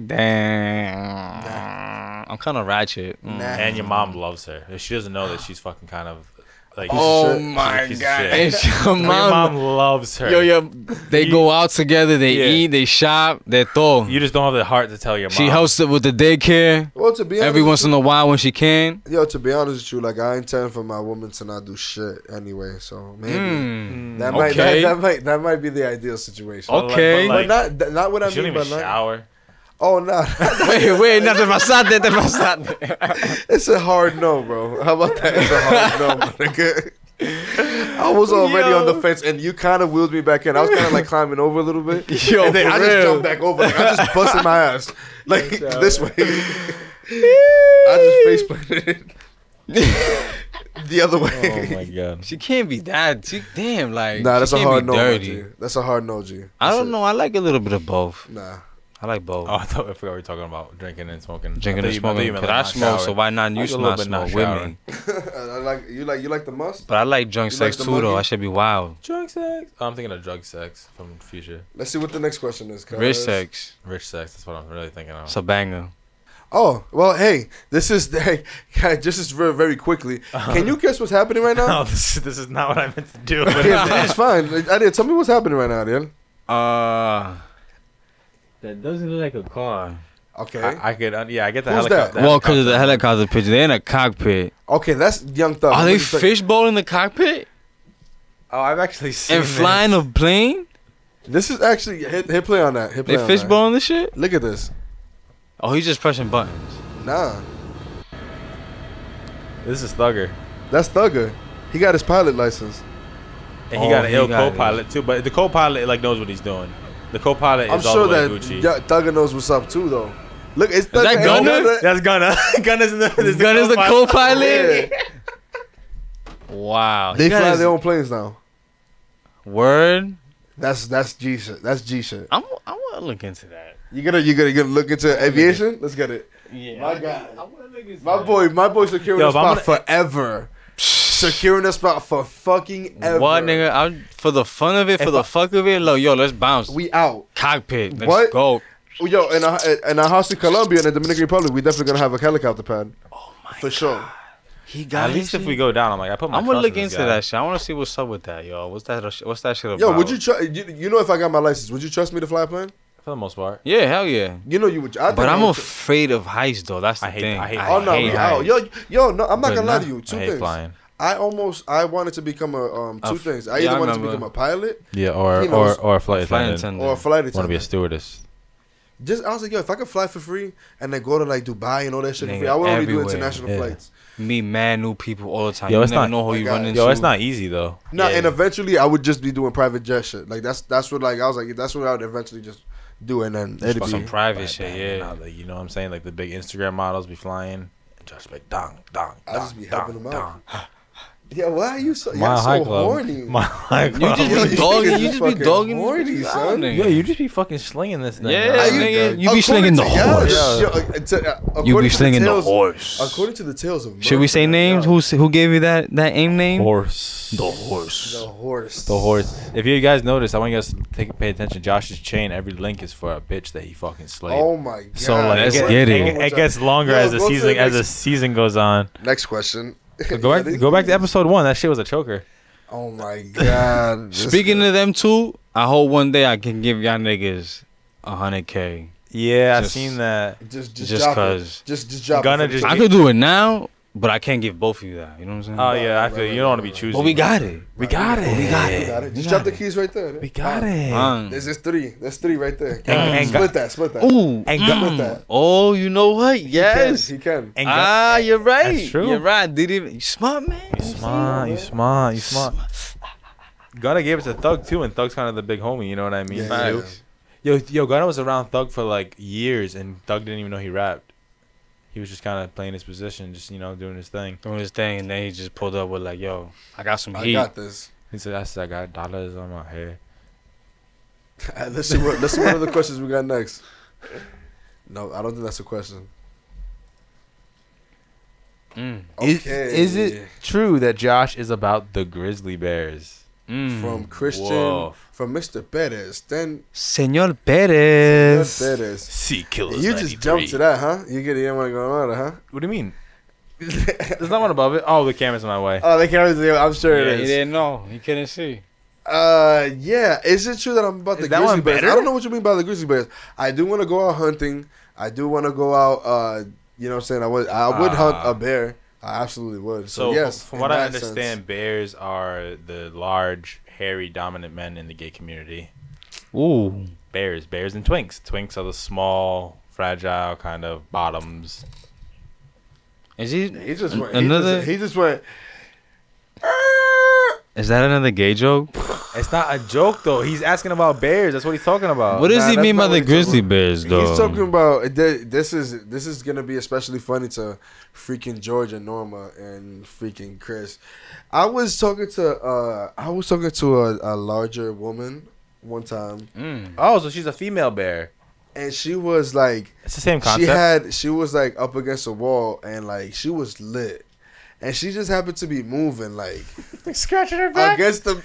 Damn. I'm kind of ratchet. Mm. Nah. And your mom loves her. She doesn't know that she's fucking kind of like. Oh shit. my Piece of god. shit. And your But your mom, mom loves her. yo, yo, they You- go out together, they Yeah. eat, they shop, they todo. You just don't have the heart to tell your mom. She helps it with the daycare Well, to be honest, every with once in a while when she can. you, yo, to be honest with you, like I intend for my woman to not do shit anyway. So maybe Mm. that might okay. that, that might that might be the ideal situation. But like- Okay. but But like, not th- not what I she don't mean even by not. shower. Oh no, Wait, wait, no te pasaste, te pasaste. it's a hard no, bro. How about that? It's a hard no, my nigga. I was already Yo. on the fence, and you kind of wheeled me back in. I was kind of like climbing over a little bit, Yo, and then for I just real. jumped back over. Like, I just busted my ass like this way. I just face planted the other Oh way. my god. She can't be that. She, damn, like, Nah, that's she a can't hard be no, my dirty. G. That's a hard no, G. I That's don't it. know. I like a little bit of both. Nah. I like both. Oh, I thought I forgot we were talking about drinking and smoking. Drinking I and thought you- I thought smoking. you meant, Cause like, I not smoke, so showering. why not I you like a little not bit not smoke with showering. me? I like you like you like the must. But I like drunk You sex like the too, though. monkey? I should be wild. Drug sex. Oh, I'm thinking of drug sex from Future. Let's see what the next question is. cuz. Rich sex. Rich sex. That's what I'm really thinking of. It's a banger. Oh well, hey, this is hey, just as very, very quickly. Can you guess what's happening right no, now? this, this is not what I meant to do. Yeah, it's fine. I did. Tell me what's happening right now, dude. Uh, that doesn't look like a car. Okay. I, I could. Uh, yeah, I get the Who's helicopter. that? Well, because of the helicopter picture, they're in a cockpit. okay, that's Young Thug. Are What they do you think? fishbowl in the cockpit Oh, I've actually seen and this. flying a plane? This is actually hit, hit play on that. Hit play They on that. fishbowl in the shit? Look at this. Oh, he's just pressing buttons. Nah, This is Thugger, that's Thugger. He got his pilot license. and he Oh, got an he ill got it. co-pilot too. But the co-pilot like knows what he's doing. The co-pilot is I'm all sure the way that Gucci. yeah, Thugger knows what's up too, though. Look, it's Thugger. that and Gunna? Thugger- That's Gunna. Gunna's in the. is Gun is the co-pilot? Yeah. Wow. They He got fly his their own planes now. Word? That's that's G shit. That's G shit. I'm, I want to look into that. You gonna you gonna, you gonna look into aviation? Let's get it. Yeah. My God. I want to look into My that. boy, my boy securing Yo, the if I'm spot forever. Securing the spot for fucking ever. What, nigga? I'm, for the fun of it, for If the I- fuck of it, look, yo, let's bounce. We out. Cockpit. Let's What? go. Oh, yo, in our, in our house in Colombia, in the Dominican Republic, we definitely gonna have a helicopter pad. Oh, my For sure. He got At least his if we shit? go down, I'm like, I put my. I'm gonna trust look in this into guy. that shit. I want to see what's up with that, yo. What's that? What's that shit about? Yo, would you try? You, you know, if I got my license, would you trust me to fly a plane? For the most part. Yeah, hell yeah. You know, you would. I think But I I'm would- afraid of heights, though. That's the I hate- thing. I hate Oh no, we hate out. Yo, yo, no, I'm not But gonna lie not- to you. Two I hate things. flying. I almost, I wanted to become a um two A f- things. I yeah, either I wanted to remember. become a pilot Yeah, or He knows. or or a flight Flight attendant. attendant. or a flight Want to be a attendant. stewardess. Just I was like, yo, if I could fly for free and then go to like Dubai and all that shit for Nigga, free, I would only do everywhere. international Yeah. flights. Meet mad new people all the time. Yo, you it's never not- know who my you God. run into. Yo, it's not easy though. No, Yeah. and eventually I would just be doing private jet shit. Like that's that's what like I was like that's what I would eventually just do, and then it'd Some be private Bang, shit, bang, yeah. and all that, you know what I'm saying? Like the big Instagram models be flying and just like dong dong. I just be dong, helping them dong, out. Yeah, why are you so, My y'all high so club. horny? My high You club. just Yo, be you dogging. niggas You is just be fucking dogging. horny, you son. Yeah, you just be fucking slinging this thing. Yeah, man. you- nigga. You be According slinging the to y'all, horse. yo, uh, to- uh, You according be to slinging the tales- horse. According to the tales of Should we Murphy, say names? yo, Who who gave you that that aim name? Horse. The horse. The horse. The horse. If you guys notice, I want you guys to take pay attention. Josh's chain, every link is for a bitch that he fucking slayed. Oh my god. so like, Let's it, get it. it, it gets longer Yo, as the go to the season as the next- season goes on. Next question. Go back. Go back to episode one. That shit was a choker. Oh my god. This- Speaking of them two, I hope one day I can give y'all niggas a hundred k. Yeah, I Just- seen that. just just, just drop it. 'cause Just just drop Gonna it. just- I could do it now, but I can't give both of you that. You know what I'm saying? Oh yeah, I Right, feel right, you don't want to right, be right. choosy. But we got it. We got it. We got You it. got it. Just We drop got the it. keys right there. We got it. Um, There's just three. There's three right there. And- and split got- that. Split that. Ooh. And Split got- that. Oh, you know what? He can, Yes. He can. And got- Ah, you're right. That's true. You're right. Did even you smart man? You smart, you smart, you smart. Gunna gave it to Thug too, and Thug's kind of the big homie. You know what I mean? Yeah, too? yeah. Yo, yo, Gunna was around Thug for like years, and Thug didn't even know he rapped. He was just kind of playing his position, just you know, doing his thing. Doing his thing, and then he just pulled up with like, "Yo, I got some I heat." got this. He said, "I said I got dollars on my head." Let's see what. Let's see what other questions we got next. No, I don't think that's a question. Mm. Is, Okay. is it true that Josh is about the Grizzly Bears? Mm. From Christian? Whoa. From Mister Perez? Then Senor Perez. Perez. C killers. You just jumped to that, huh? You get the one going on, huh? What do you mean? There's not one above it. Oh, the camera's in my way. Oh, they can't. I'm sure Yeah, it he is. didn't know. He couldn't see. Uh, yeah. Is it true that I'm about Is the that grizzly one bears? better? I don't know what you mean by the grizzly bears. I do want to go out hunting. I do want to go out. Uh, you know what I'm saying? I would. I would hunt Ah. a bear. I absolutely would. So, So, yes. from in what I that understand, sense. bears are the large, hairy, dominant men in the gay community. Ooh. Bears, bears, and twinks. Twinks are the small, fragile kind of bottoms. Is he? he just went. another? He just, he just went. Is that another gay joke? It's not a joke though. He's asking about bears. That's what he's talking about. What does nah, he that's mean not by what the he's talking grizzly about. bears, though? He's talking about th- this is this is gonna be especially funny to freaking George and Norma and freaking Chris. I was talking to uh I was talking to a, a larger woman one time, Mm. Oh, so she's a female bear. and she was like It's the same she concept. had she was like up against a wall, and like she was lit, and she just happened to be moving like scratching her against the.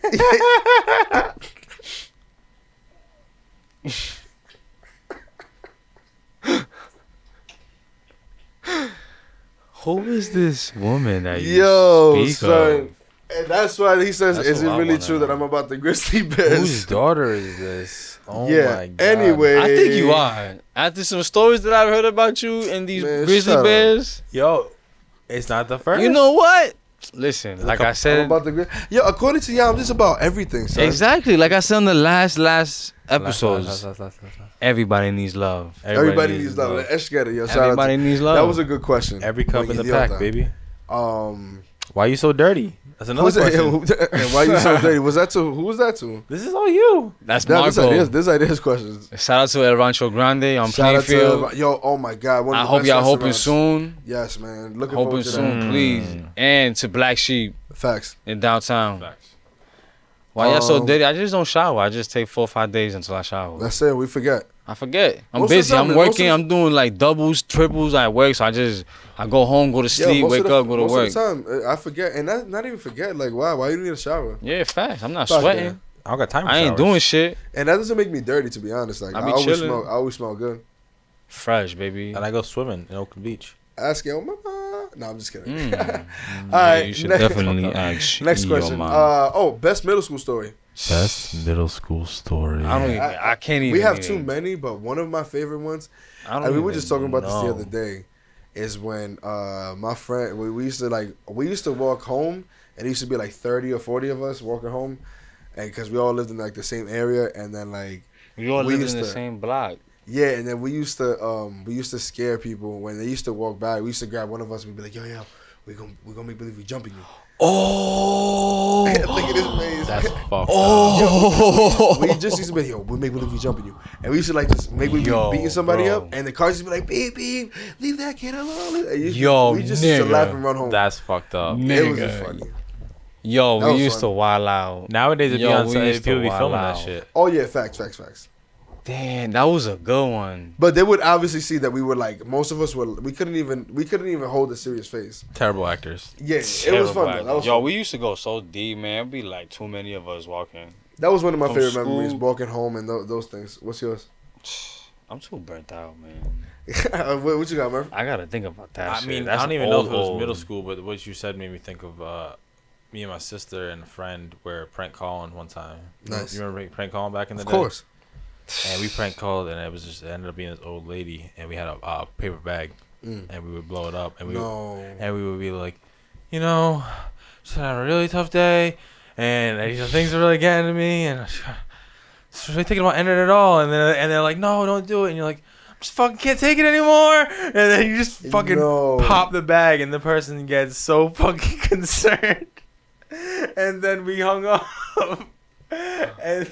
Who is this woman that you Yo, speak son. of? And that's why he says, That's "Is it what I really wanna true that know. I'm about the grizzly bears?" Whose daughter is this? Oh yeah. my god. Anyway, I think you are. After some stories that I've heard about you and these Man, grizzly shut up. bears, Yo, it's not the first. you know what? Listen, like I I'm said, about the gri- Yo, according to y'all, I'm just about everything, son. exactly. Like I said on the last last Last, episodes, last, last, last, last, last. everybody needs love. Everybody, needs love. Let's get it, yo. Shout Everybody out to, needs love. that was a good question. Every cup in the Buen pack, idiota. baby. Um, Why you so dirty? That's another who's that? question. Who, and why you so dirty? Was that to who was that to? This is all you. That's That, this Marco. ideas, this ideas questions. Shout out to El Rancho Grande on Shout out Plainfield. to yo. Oh my God. One of I the hope best y'all hoping restaurants. soon. Yes, man. Looking Hoping forward to soon, Mm. please. And to Black Sheep that. Facts. in downtown. Facts. Why y'all so Um, dirty? I just don't shower. I just take four or five days until I shower. That's it. We forget. I forget. I'm Most of the busy. time, I'm man, most working. of- I'm doing like doubles, triples at work. So I just I go home, go to Yo, sleep, most wake of the, up, go to most work. Of the time, uh, I forget, and not, not even forget. Like, why? Why you need a shower? Yeah, fast. I'm not Fuck sweating. that. I don't got time for I ain't showers. doing shit. And that doesn't make me dirty, to be honest. Like, I I, be always chilling. smell. I always smell good. Fresh, baby. And I go swimming in Oakland Beach. Ask your mama. No, I'm just kidding. Mm. All Yeah, right. you should next, definitely ask. next your question. mom. Uh, oh, best middle school story. Best middle school story. I don't even. I, can't even. We have even- too many, but one of my favorite ones. I don't I mean, we even were just talking about know. this the other day. Is when uh, my friend we, we used to like we used to walk home, and it used to be like thirty or forty of us walking home, and because we all lived in like the same area, and then like We all we live in used the to- same block. yeah, and then we used to um we used to scare people when they used to walk by. We used to grab one of us and we'd be like, yo yo, we gonna we gonna make believe we jumping you. Oh. Look at his face. That's fucked up. Oh. We just used to be, yo, we make believe we jumping you, and we used to like just make believe Yo, we beating somebody bro. up, and the cars used to be like, beep beep, leave that kid alone. And you- Yo, we just used to nigga. laugh and run home. That's fucked up. It was Nigga. just funny. Yo, That we was used fun. to wild out. Nowadays, it'd be Yo, on we Sunday, used to people be wild filming out. that shit. Oh yeah, facts, facts, facts. Damn, that was a good one. But they would obviously see that we were like, most of us were, we couldn't even, we couldn't even hold a serious face. Terrible actors. Yeah, it was Terrible fun though. acting. That was Yo, fun. we used to go so deep, man. It'd be like too many of us walking. That was one of my From favorite school. memories, walking home and th- those things. What's yours? I'm too burnt out, man. what, what you got, Murph? I gotta think about that. I shit. mean, That's I don't even know old, if it was old. middle school, but what you said made me think of uh, me and my sister and a friend were prank calling one time. You Nice. You remember prank calling back in the Of day? course. And we prank called, and it was just it ended up being this old lady, and we had a uh, paper bag, Mm. and we would blow it up, and we would, No. and we would be like, you know, just had a really tough day, and uh, you know, things are really getting to me, and I'm really thinking about ending it all, and then and they're like, no, don't do it, and you're like, I just fucking can't take it anymore, and then you just fucking No. pop the bag, and the person gets so fucking concerned, and then we hung up, and.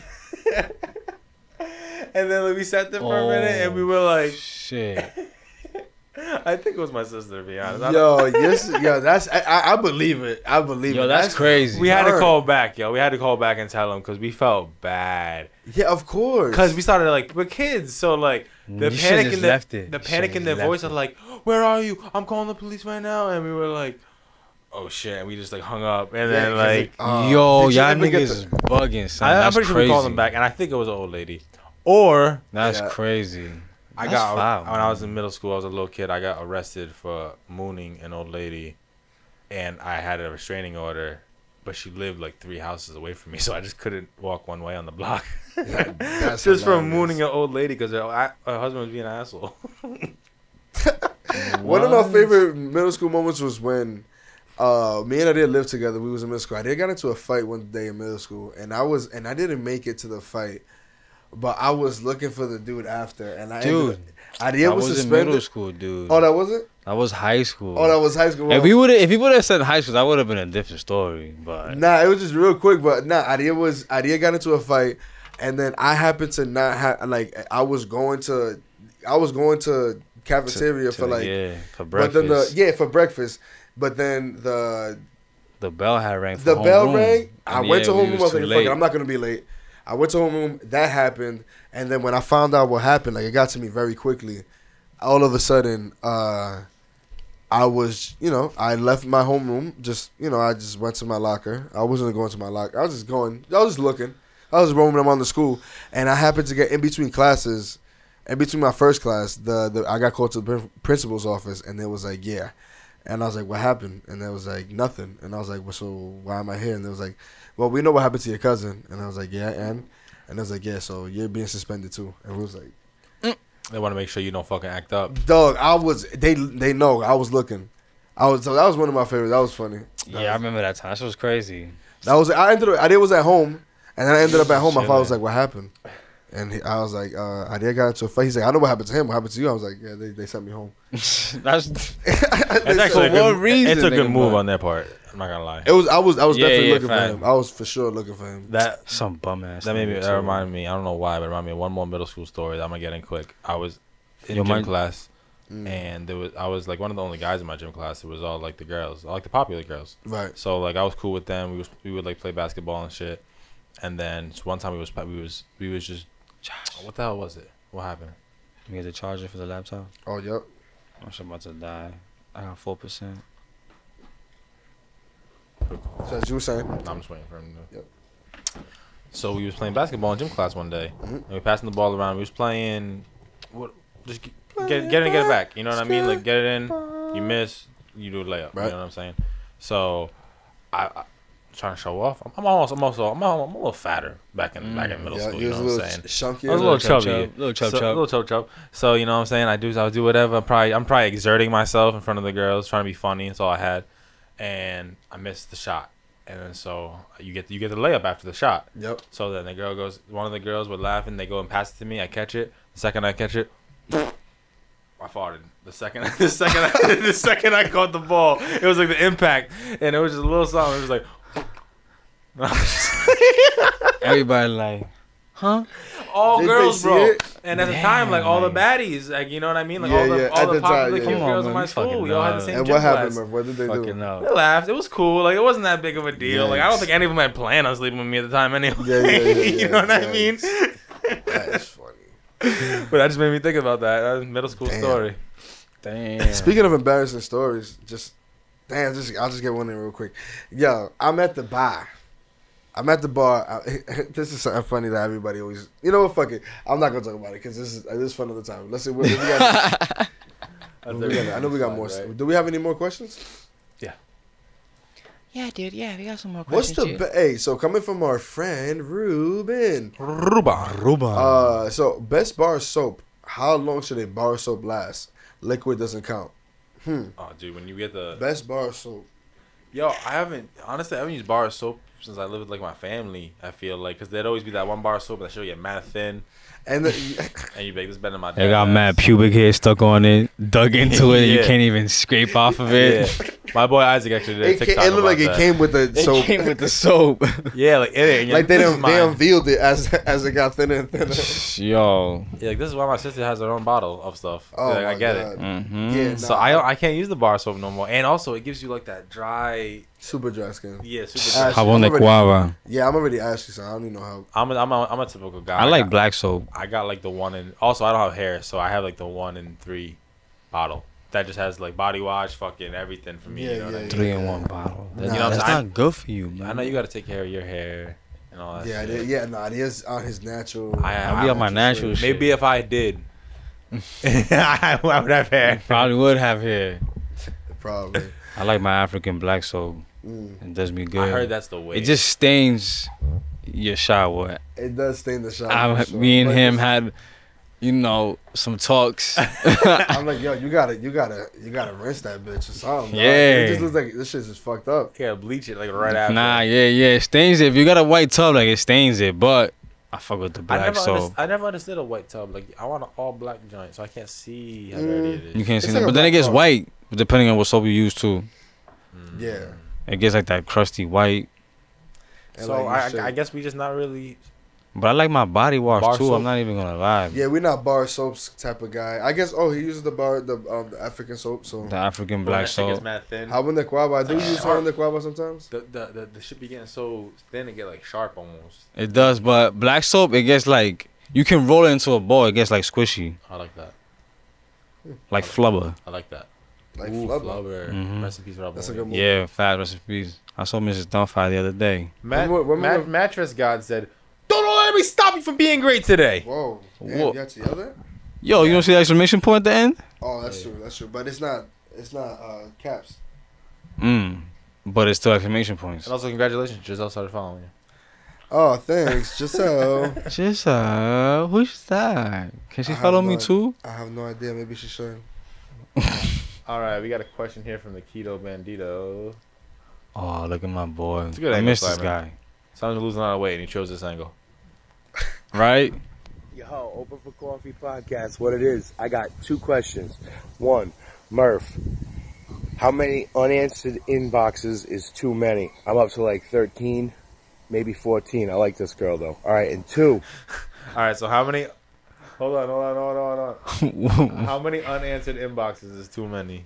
And then like, we sat there for a minute, and we were like, shit. I think it was my sister, to be honest. I don't- Yo, yes, yo, that's I, I I believe it. I believe Yo, it. that's crazy. we had to Word. call back, yo. We had to call back and tell him because we felt bad. Yeah, of course. Because we started like, we're kids, so like the You panic should've in the left it. the You panic should've in their left voice it. of like, where are you? I'm calling the police right now, and we were like, oh shit, and we just like hung up, and Yeah, then 'cause like, it- uh, Yo, did you y'all ever get niggas the- is bugging, son. I, I'm That's pretty sure crazy. we called them back, and I think it was an old lady, or That's Yeah. crazy. I That's got foul, when I was man. in middle school. I was a little kid. I got arrested for mooning an old lady, and I had a restraining order, but she lived like three houses away from me, so I just couldn't walk one way on the block. Yeah, that's just from hilarious. mooning an old lady because her, her husband was being an asshole. One of my favorite middle school moments was when uh, me and Adia lived together. We was in middle school. Adia got into a fight one day in middle school, and I was and I didn't make it to the fight, but I was looking for the dude after, and I Dude, ended up, Adia I was, was in middle suspended. school, dude. Oh, that wasn't. That was high school. Oh, that was high school. If we would, if he would have said high school, that would have been a different story. But Nah, it was just real quick. But nah, Adia was Adia got into a fight, and then I happened to not have like I was going to, I was going to cafeteria to- for like, yeah, for but breakfast. then the yeah for breakfast, but then the the bell had rang. For the bell homeroom. rang. I And went yeah, to we homeroom. I was was too like, fuck it, late. I'm not gonna be late. I went to homeroom. That happened, and then when I found out what happened, like it got to me very quickly. All of a sudden, uh, I was, you know, I left my homeroom. Just, you know, I just went to my locker. I wasn't going to my locker. I was just going. I was just looking. I was roaming around the school, and I happened to get in between classes, in between my first class. The, the I got called to the prin- principal's office, and they was like, yeah. And I was like, what happened? And they was like, nothing. And I was like, well, so why am I here? And they was like, well, we know what happened to your cousin. And I was like, yeah, and? And I was like, yeah, so you're being suspended too. And we was like, They want to make sure you don't fucking act up. dog, I was, they they know, I was looking. I was, so that was one of my favorites. That was funny. That Yeah, I remember that time. That was crazy. That was, I ended up, I did was at home, and then I ended up at home. My father was Chilling. like, what happened? And he, I was like, uh, I did got into a fight. He's like, I know what happened to him. What happened to you? I was like, yeah, they, they sent me home. That's It's They actually sent- a what good, reason, it's a good nigga, move but- on their part. I'm not gonna lie. It was, I was, I was Yeah, definitely yeah, looking fact. for him. I was for sure looking for him. That some bum ass. that made me. nigga, That too. reminded me. I don't know why, but it reminded me of one more middle school story that I'm gonna get in quick. I was in Yo, gym my- class, Mm. and there was I was like one of the only guys in my gym class. It was all like the girls, like the popular girls. Right. So like I was cool with them. We was we would like play basketball and shit. And then so one time we was we was we was just what the hell was it? What happened? You get the charger for the laptop. Oh, yep. I'm just about to die. I got four percent. So as you were saying. No, I'm just waiting for him to. Yep. So we was playing basketball in gym class one day, Mhm. and we passing the ball around. We was playing, what? Just get get, get it and get it back. You know what I mean? Like get it in, you miss, you do a layup. Right. You know what I'm saying? So, I, I trying to show off. I'm, I'm almost, I'm also, I'm, I'm a little fatter back in back in middle Mm, Yeah, school. you You was know a what I'm little saying? ch- chunky. I was a little chub chubby, chub, little chub so, chub. little chub chub. So you know what I'm saying? I do, I do whatever. I'm probably, I'm probably exerting myself in front of the girls, trying to be funny. That's all I had, and I missed the shot. And then so you get you get the layup after the shot. Yep. So then the girl goes. One of the girls were laughing. They go and pass it to me. I catch it. The second I catch it, I I farted the second, the second, I, the second I caught the ball. It was like the impact, and it was just a little sound. It was like, Everybody like, huh? all Did they girls, see bro. it? And at the Yeah, time, like all the like- baddies, like you know what I mean, like Yeah, all the yeah, all at the the popular time, cute yeah. Come on, girls in man, my you fucking school. We all had the nuts. same And gym what happened, class. Murph? What did they Fucking do? no. They laughed. It was cool. Like it wasn't that big of a deal. Like I don't Yikes. think any of them had planned on sleeping with me at the time anyway. Yeah, yeah, yeah, you yeah, know what I yeah. mean? That's funny. But that just made me think about that. That was a middle school Damn. story. Damn. Speaking of embarrassing stories, just damn, just I'll just get one in real quick. Yo, I'm at the bar. I'm at the bar. I, this is something funny that everybody always. You know what? Fuck it. I'm not gonna talk about it because this is this is fun all the time. Let's see. What, what we got, what we got- I know we got more. Right? Do we have any more questions? Yeah, dude. Yeah, we got some more What's questions. the be- hey? So coming from our friend Ruben. Ruba. Ruba? Uh, so best bar soap. How long should a bar soap last? Liquid doesn't count. Hmm. Oh, dude, when you get the Best bar soap. yo, I haven't honestly I haven't used bar soap since I lived with like my family. I feel like because there'd always be that one bar soap that show you mad thin, And the, and you be like, this is better than my. They got dad's. mad pubic hair stuck on it, dug into it, and you Yeah. can't even scrape off of it. Yeah. My boy Isaac actually did a it, ca- TikTok it looked like about it that. came with the It soap. came with the soap. Yeah, like it, and you're like they this don't is they mine. unveiled it as as it got thinner and thinner. Yo. Yeah, like this is why my sister has her own bottle of stuff. Oh like, my I get God. it. Mm-hmm. Yeah, So nah, I don't, I can't use the bar soap no more, and also it gives you like that dry, super dry skin. yeah, super Ash- dry. Jabón I'm de already- cuava. Yeah, I'm already asking, so I don't even know how. I'm a, I'm a, I'm a typical guy. I like got, black soap. I got like the one in. Also, I don't have hair, so I have like the one in three bottle that just has like body wash, fucking everything for me. Yeah, you know what yeah, I mean? Three in one bottle. Nah, That's, you know what I'm that's saying? not good for you, man. I know you got to take care of your hair and all that. Yeah, shit. yeah, yeah. No, it is on his natural. I- I'll be on my natural shit. Maybe if I did, I would have hair. Probably would have hair. Probably. I like my African black soap. Mm. It does me good. I heard that's the way. It just stains your shower. It does stain the shower. I, for sure. me and But him it's- had, you know, some talks. I'm like, yo, you gotta, you gotta, you gotta rinse that bitch or something. dog. Yeah. It just looks like this shit's just fucked up. yeah, bleach it like right after. Nah, yeah, yeah, it stains it. If you got a white tub, like it stains it. But I fuck with the I black never, soap. underst- I never understood a white tub. Like I want an all black joint, so I can't see how dirty it is. You can't It's see like that. a But then it black gets soap. white, depending on what soap you use too. Mm. Yeah. It gets like that crusty white. And So like, I, you I should- guess we just not really. But I like my body wash Bar too. soap? I'm not even gonna lie. Yeah, we're not bar soaps type of guy. I guess. Oh, he uses the bar, the um, the African soap. So The African When black that shit gets soap. mad thin. how when the quaba, I do Like use how sharp. when the quaba sometimes. The, the the the shit be getting so thin it get like sharp almost. It does, but black soap, it gets like you can roll it into a ball. It gets like squishy, I like that. like flubber. I like that. Like Ooh, flubber. flubber. Mhm. Rest in peace, Rob. That's a Bowie. good move. Yeah, fat recipes. I saw Missus Dunfire the other day. Mat- When we- when we mat- were- mattress God said, "Don't let me stop you from being great today." Whoa. Damn, Whoa. you had to yell that? Yo, you don't see the exclamation point at the end? Oh, that's true. That's true. But it's not. It's not uh, caps. Mm. But it's still exclamation points. And also, congratulations, Giselle started following you. Oh, thanks, Giselle. Just uh, who's that? Can she I have follow me no- too? I have no idea. Maybe she should. All right, we got a question here from the Keto Bandito. Oh, look at my boy. It's a good I angle, miss this Simon. guy. Someone's losing a lot of weight, and he chose this angle. Right? Yo, Open for Coffee podcast. What it is, I got two questions. One, Murph, how many unanswered inboxes is too many? I'm up to like thirteen, maybe fourteen. I like this girl though. All right, and two, All right, so how many? Hold on, hold on, hold on, hold on. How many unanswered inboxes is too many?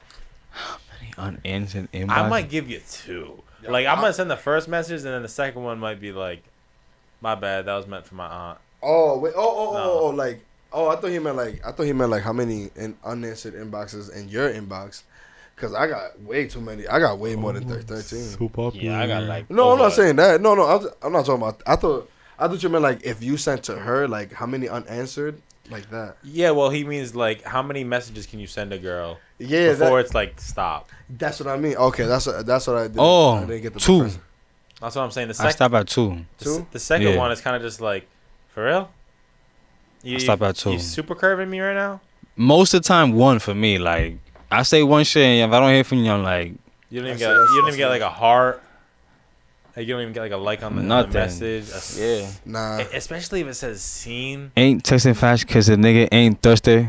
Unanswered inbox. I might give you two. Like I'm gonna send the first message, and then the second one might be like, "My bad, that was meant for my aunt." Oh wait. Oh oh oh, No. oh, oh like. Oh, I thought he meant like. I thought he meant like how many in unanswered inboxes in your inbox. Cause I got way too many. I got way more than thir- thirteen. Yeah, I got like. No, I'm over- not saying that. No, no, I'm, I'm not talking about. I thought. I thought you meant like if you sent to her like how many unanswered like that. Yeah, well, he means like how many messages can you send a girl Yeah, before that, it's like stop? that's what I mean. Okay, that's what, that's what I did. Oh, I didn't get the two. first- That's what I'm saying. The I second, stop at two. the, s- Two? the second Yeah. one is kind of just like, for real. You, I stop at two. You super curving me right now. Most of the time, one for me. Like I say one shit, and if I don't hear from you, I'm like, You don't even That's- get. that's- You don't that's even get nice. like a heart. Like you don't even get like a like on the, on the Nothing. message. That's- Yeah. Nah. Especially if it says seen. Ain't texting fast because the nigga ain't thirsty.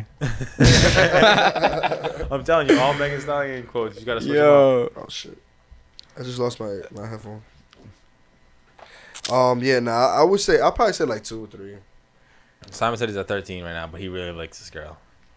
I'm telling you, all Megan Thee Stallion quotes. You gotta switch them up. Oh shit! I just lost my my headphone. Um. Yeah. Nah. I would say I'll probably say like two or three. Simon said he's at thirteen right now, but he really likes this girl.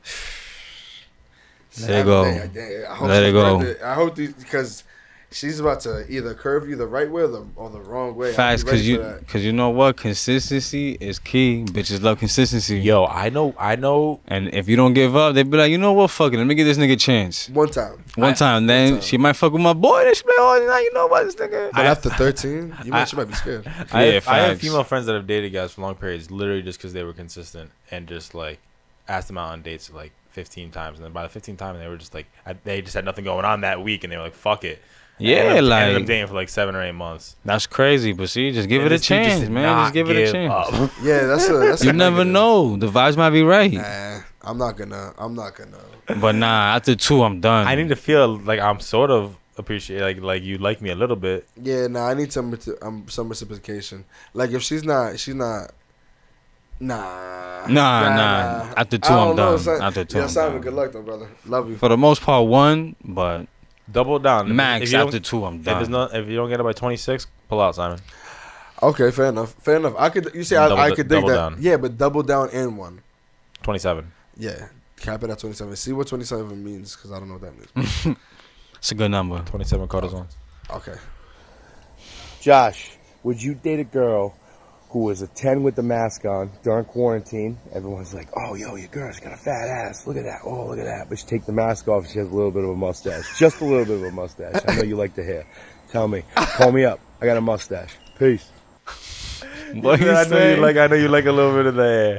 Let it go. Dang, dang, I hope Let she's it go. worth it. I hope these because she's about to either curve you the right way or the, or the wrong way. Facts, I'll be ready cause you, for that. cause you know what, consistency is key. Bitches love consistency. Yo, I know, I know. And if you don't give up, they be like, you know what, fuck it, let me give this nigga a chance. One time. One I- time, then time. she might fuck with my boy. Then she be like, oh, now you know what, this nigga. But after thirteen, you might, I- she might be scared. I Yeah, have, I have facts. female friends that have dated guys for long periods, literally just because they were consistent and just like asked them out on dates like fifteen times, and then by the fifteenth time they were just like I, they just had nothing going on that week, and they were like, "Fuck it." And Yeah, ended up, like ended up dating for like seven or eight months. that's crazy. But see, just give And it a this dude just chance, did man. not Just give it a chance. up. Yeah, that's a. That's You a never negative. know. The vibes might be right. Nah, I'm not gonna. I'm not gonna. But nah, after two, I'm done. I need to feel like I'm sort of appreciate like like you like me a little bit. Yeah, nah. I need some reti- um some reciprocation. Like if she's not, she's not. Nah. Nah, nah. After two, I I'm don't know, done. son. After two, Yeah, I'm Simon. done. Good luck, though, brother. Love you. For the most part, one, but Double down. If- max if you don't- after two, I'm If done. it's not, if you don't get it by twenty-six, pull out, Simon. Okay, fair enough. Fair enough. I could. You say I, Double I d- could dig double that. down. Yeah, but double down in one. Twenty-seven. Yeah, cap it at twenty-seven. See what twenty-seven means, because I don't know what that means. It's a good number. Twenty-seven cortisone. Okay. Josh, would you date a girl who was a ten with the mask on during quarantine? Everyone's like, oh, yo, your girl's got a fat ass. Look at that. Oh, look at that. But she take the mask off and she has a little bit of a mustache. Just a little bit of a mustache. I know you like the hair. Tell me. Call me up. I got a mustache. Peace. What I know you like. I know you like a little bit of the hair.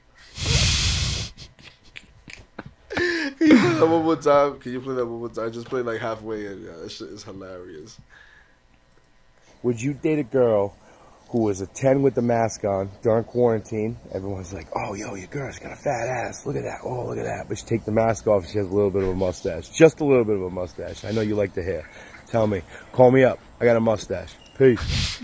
Can you play that one more time? Can you play that one more time? Just play like halfway in. Yeah, that shit is hilarious. Would you date a girl who was a ten with the mask on during quarantine? Everyone's like, oh, yo, your girl's got a fat ass. Look at that. Oh, look at that. But she take the mask off and she has a little bit of a mustache. Just a little bit of a mustache. I know you like the hair. Tell me. Call me up. I got a mustache. Peace.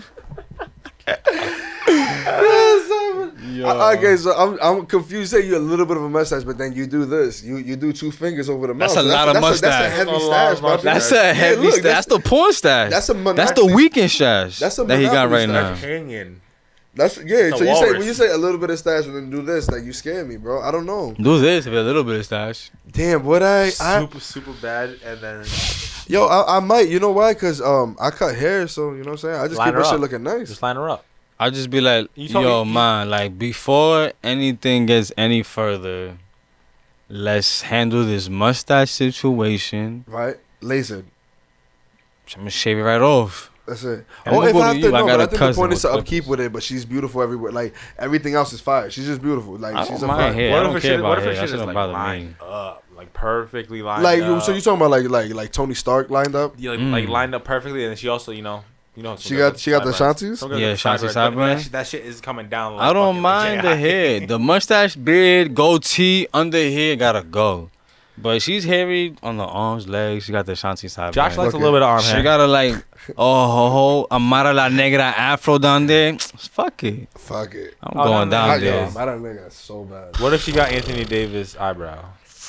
I, okay, so I'm I'm confused. Say you a little bit of a mustache, but then you do this. You you do two fingers over the mouth. That's a So lot of that's mustache. A, that's a heavy That's a lot stash, of bro. mustache. That's a Yeah, heavy look, stash. That's the porn stash. that's a That's the monopoly- weekend stash. That's a that he got monopoly right stash. now. Hanging. That's yeah. It's a So you say walrus. when you say a little bit of stash and then do this, like you scare me, bro. I don't know. Do this if a little bit of stash. Damn, what I, I Super super bad, and then yo I, I might. You know why? Cause um I cut hair, so you know what I'm saying. I just Line keep her my shit up. looking nice. just line her up. I just be like, You told yo, me- man, like before anything gets any further, let's handle this mustache situation. Right, lasered. I'm gonna shave it right off. That's it. And Oh, I'm if gonna I go have to to you, I know, got but a I think the cousin point is to with upkeep clippers. with it. But she's beautiful everywhere. Like everything else is fire. She's just beautiful. Like I she's don't a mind fire. hair. I What don't if her care shit? about What if her hair. That shit shit is don't like bother me. lined up, like perfectly lined Like up? so, you talking about like like like Tony Stark lined up? Yeah, like, Mm. like lined up perfectly, and then she also, you know, you know, She got she got the sideburns. shanties. Some girls Yeah, got shanty sideburns, but sideburn. That, shit- that shit is coming down. Like I don't fucking like mind J I. the hair. The mustache, beard, goatee, under here gotta go. But she's hairy on the arms, legs. She got the shanty side. Josh likes Fuck a little it. bit of arm She hair. got a like, oh, ho, ho, Amara la Negra afro down there. Fuck it. Fuck it. I'm Oh, going no, no, down I, no. there. yo, I don't think that's so bad. What if she got Anthony Davis eyebrow?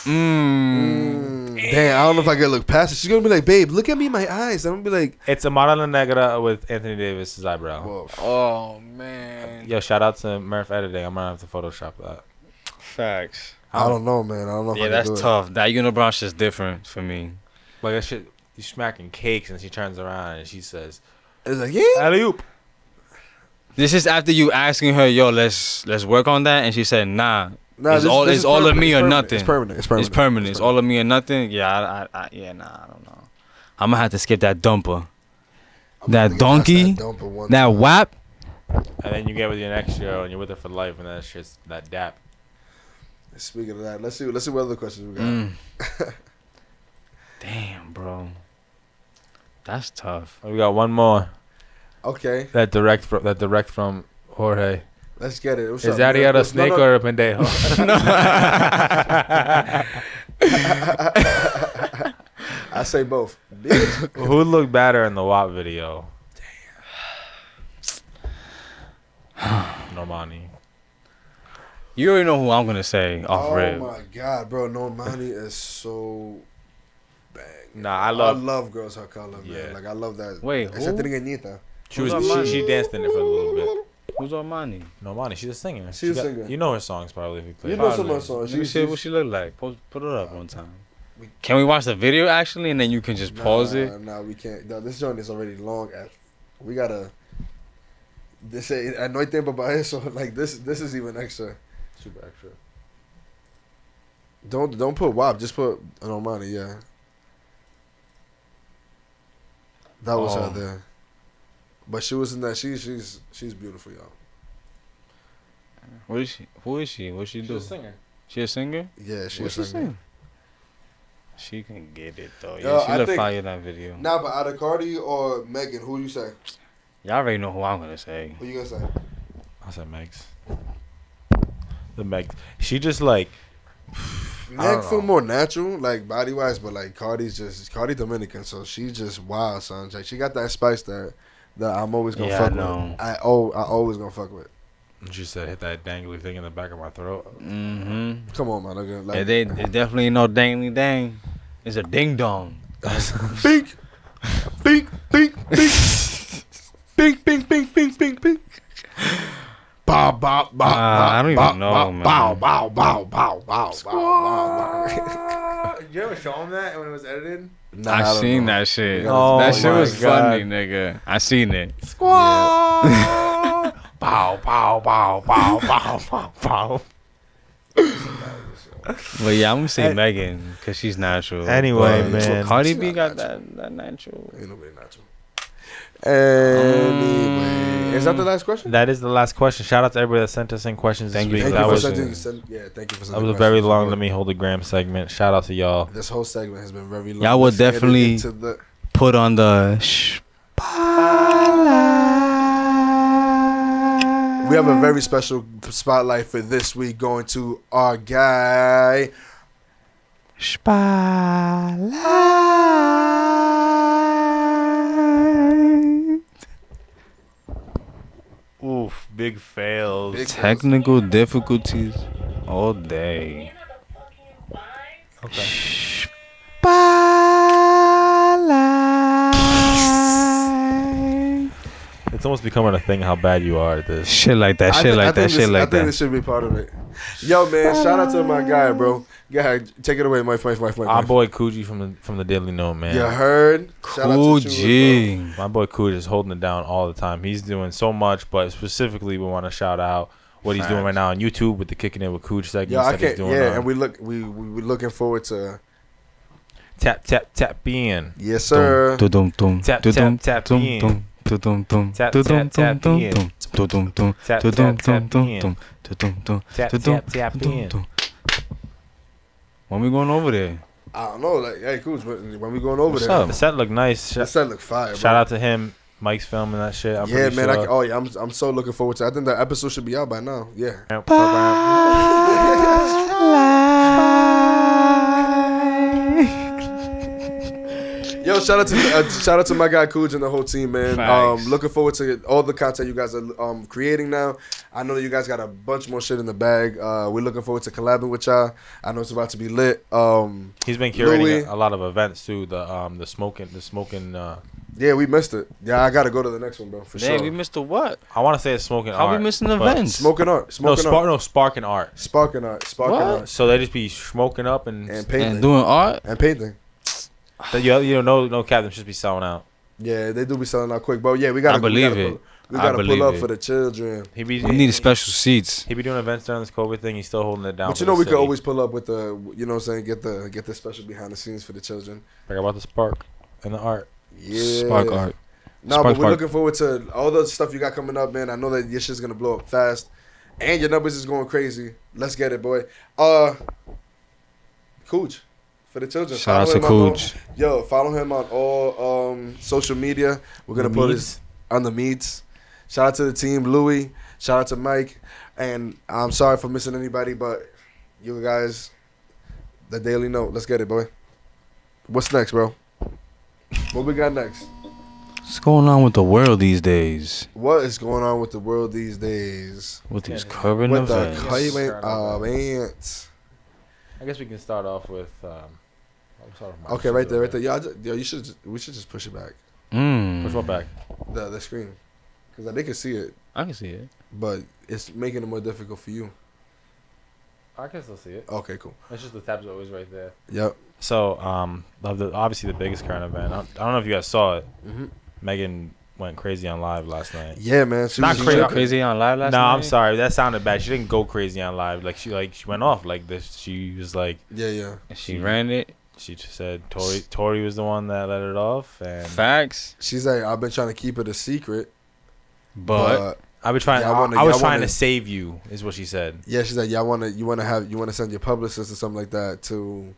Mmm. Mm, damn, I don't know if I can look past it. She's gonna be like, babe, look at me in my eyes. I'm gonna be like, It's Amara La Negra with Anthony Davis's eyebrow. whoa. Oh, man. Yo, shout out to Murph editing. I'm gonna have to Photoshop that. Facts. I don't know, man. I don't know if Yeah, I can that's do it. tough. That unibrow shit's different for me. Like that shit, you smacking cakes, and she turns around and she says, It's like, yeah. "Alley oop." This is after you asking her, yo, let's let's work on that, and she said, nah. Nah, It's this- all- this it's is all of permanent. me It's or permanent. nothing. It's permanent. It's permanent. It's permanent. It's all of me or nothing. Yeah, I, I, I yeah, nah, I don't know. I'm gonna have to skip that dumper. I'm That gonna get past donkey, that dumper one That time. whap. And then you get with your next girl, and you're with her for life, and that shit's that dap. Speaking of that, let's see. Let's see what other questions we got. Mm. Damn, bro. That's tough. We got one more. Okay, That direct from that direct from Jorge. let's get it. What's Is up? Daddy No, out a no, snake no. or a pendejo? I say both. Bitch. Who looked better in the W A P video? Normani. You already know who I'm gonna say off Oh rip. my god, bro, Normani is so bang. Nah, I love. I love Girls Her Color, man. Yeah. Like I love that. Wait, Esa who? trigueñita. She was Who's Normani? she, she danced in it for a little bit. Who's Armani? Normani, she's a singer. She's She a got- singer. You know her songs probably if you play. You it. know some of her songs. Let me She- see she's- what she look like. Post, put it up one time. Can we watch the video actually, and then you can just pause nah, it? Nah, we can't. No, this joint is already long. As we gotta. This ain't. I know tiempo para eso. Like this. This is even extra. Super extra. Don't don't put W A P. Just put Normani. Yeah. That was Oh. her there. But she was in that. She she's she's beautiful, y'all. What is she? Who is she? What she do? singer. She a singer? Yeah, she What was she singing. sing? She can get it though. Yo, Yeah, she I look think- fire in that video. Nah, but out of Cardi or Megan, who you say? Y'all already know who I'm gonna say. Who you gonna say? I said Megs. The Megs. She just like. Meg don't feel know. more natural, like body wise, but like Cardi's just Cardi Dominican, so she's just wild, son. Like she got that spice that that I'm always gonna Yeah, fuck I know. with. I oh I always gonna fuck with. She said, "Hit that dangly thing in the back of my throat." Mm-hmm. Come on, man. Like, like And they, it definitely ain't no dangly dang. It's a ding dong. bink, bink, bink, bink, bink, bink, bink, bink, bink, bink. Bow, bow, bow, Uh, I don't even bow, know, bow, man. bow, bow, bow, bow, bow, bow, bow. Did you ever show him that when it was edited? Nah, I, don't seen know. that shit. You gotta- that Oh shit my was God. funny, nigga. I seen it. Bow, bow, bow, bow, bow, bow, bow. But yeah, I'm gonna say An- Megan because she's natural. Anyway, But man. Cardi She's B not got natural. that that natural. Ain't nobody natural. Anyway, is that the last question? That is the last question. Shout out to everybody that sent us in questions Thank this you week. Thank for you That for was sending. questions. Send, yeah, thank you for that sending. was a very questions. long Let Me Hold the Gram segment. Shout out to y'all. This whole segment has been very long. Y'all would Let's get definitely- into the- Put on the sh- We have a very special spotlight for this week going to our guy. spotlight. Oof, big fails. Big- Technical difficulties all day. Okay. Spotlight. It's almost becoming a thing how bad you are at this. Shit like that. I Shit thi- I like that. think Shit this- I like think that. this should be part of it. Yo, man, shout out to my guy, bro. Go ahead, take it away, Mike, Mike, Mike, Mike. Our Mike. boy Coogee from the from the Daily Note, man. You heard? Shout out Cool to you, G. My boy Coogee is holding it down all the time. He's doing so much, but specifically we want to shout out what he's doing right now on YouTube with the Kicking It with Coogee segments Yo, I that he's can't. doing. Yeah, on and we look, we we we looking forward to. tap tap tap in. Yes, sir. Dum dum dum. Tap, dum, tap, dum, tap dum, in. dum, dum, dum, dum, Tap, dum, tap, dum, tap dum, in. dum, dum, dum, dum, Tap, dum, tap, dum, tap dum, in. dum, dum, dum, Tap, dum, tap, dum, tap dum, in. dum. When we going over there? I don't know, like, hey, cool. When when we going over What's there, up? The set looked nice. the Sh- set look fire. Bro. Shout out to him. Mike's filming that shit. I'm yeah, pretty man. I Sure. can, oh yeah, I'm I'm so looking forward to. I think the episode should be out by now. Yeah. Yo, shout out to uh, shout out to my guy Cooj and the whole team, man. Facts. Um, looking forward to all the content you guys are um, creating now. I know that you guys got a bunch more shit in the bag. Uh, we're looking forward to collabing with y'all. I know it's about to be lit. Um, He's been curating Louis. a, a lot of events too. The um the smoking the smoking. Uh, yeah, we missed it. Yeah, I gotta go to the next one, bro, for Damn, sure. we missed the what? I want to say it's smoking How art. we missing but- events? Smoking art, No, smoking spark, art, no sparking art. sparking art, sparking What? art, So they just be smoking up and, and and painting, And doing art? and painting. you you know no cap them just be selling out. Yeah, they do be selling out quick, but yeah, we gotta. I believe we gotta it. Pull, we I gotta believe pull up it. for the children. He be We need special seats. He be doing events during this COVID thing. He's still holding it down. But for you know, the we could city. always pull up with the, you know, what I'm saying, get the get the special behind the scenes for the children. Talk about the spark and the art. Yeah, Spark art. No, Spark but we're Spark. looking forward to all the stuff you got coming up, man. I know that your shit's gonna blow up fast, and your numbers is going crazy. Let's get it, boy. Uh, Cooch for the children. Shout out Follow to him on all- Cooch. Yo, follow him on all um social media. We're gonna put his on the meets. Shout out to the team, Louis. Shout out to Mike. And I'm sorry for missing anybody, but you guys, the Daily Note. Let's get it, boy. What's next, bro? What we got next? What's going on with the world these days? What is going on with the world these days? With these Yeah, current With the events? current events. I guess we can start off with. Um, I'll start with my Okay, right shit there, over right there. Yo, I just, yo, you should. Just, we should just push it back. Mm. Push what back? The the screen, because they can see it, I can see it. but it's making it more difficult for you. I can still see it. Okay, cool. It's just the tabs are always right there. Yep. So, um, of the obviously the biggest current event. I, I don't know if you guys saw it. hmm Megan went crazy on live last night. Yeah, man. She Not was- crazy. Went crazy on live last no, night? I'm sorry. That sounded bad. She didn't go crazy on live. Like she like she went off like this. She was like Yeah, yeah. She ran it. she just said Tori Tori was the one that let it off, and Facts. She's like, I've been trying to keep it a secret, But, but I was trying. Y'all I, wanna- I was y'all trying wanna- to save you, is what she said. yeah, she's like, y'all wanna, you wanna have, you wanna send your publicist or something like that to,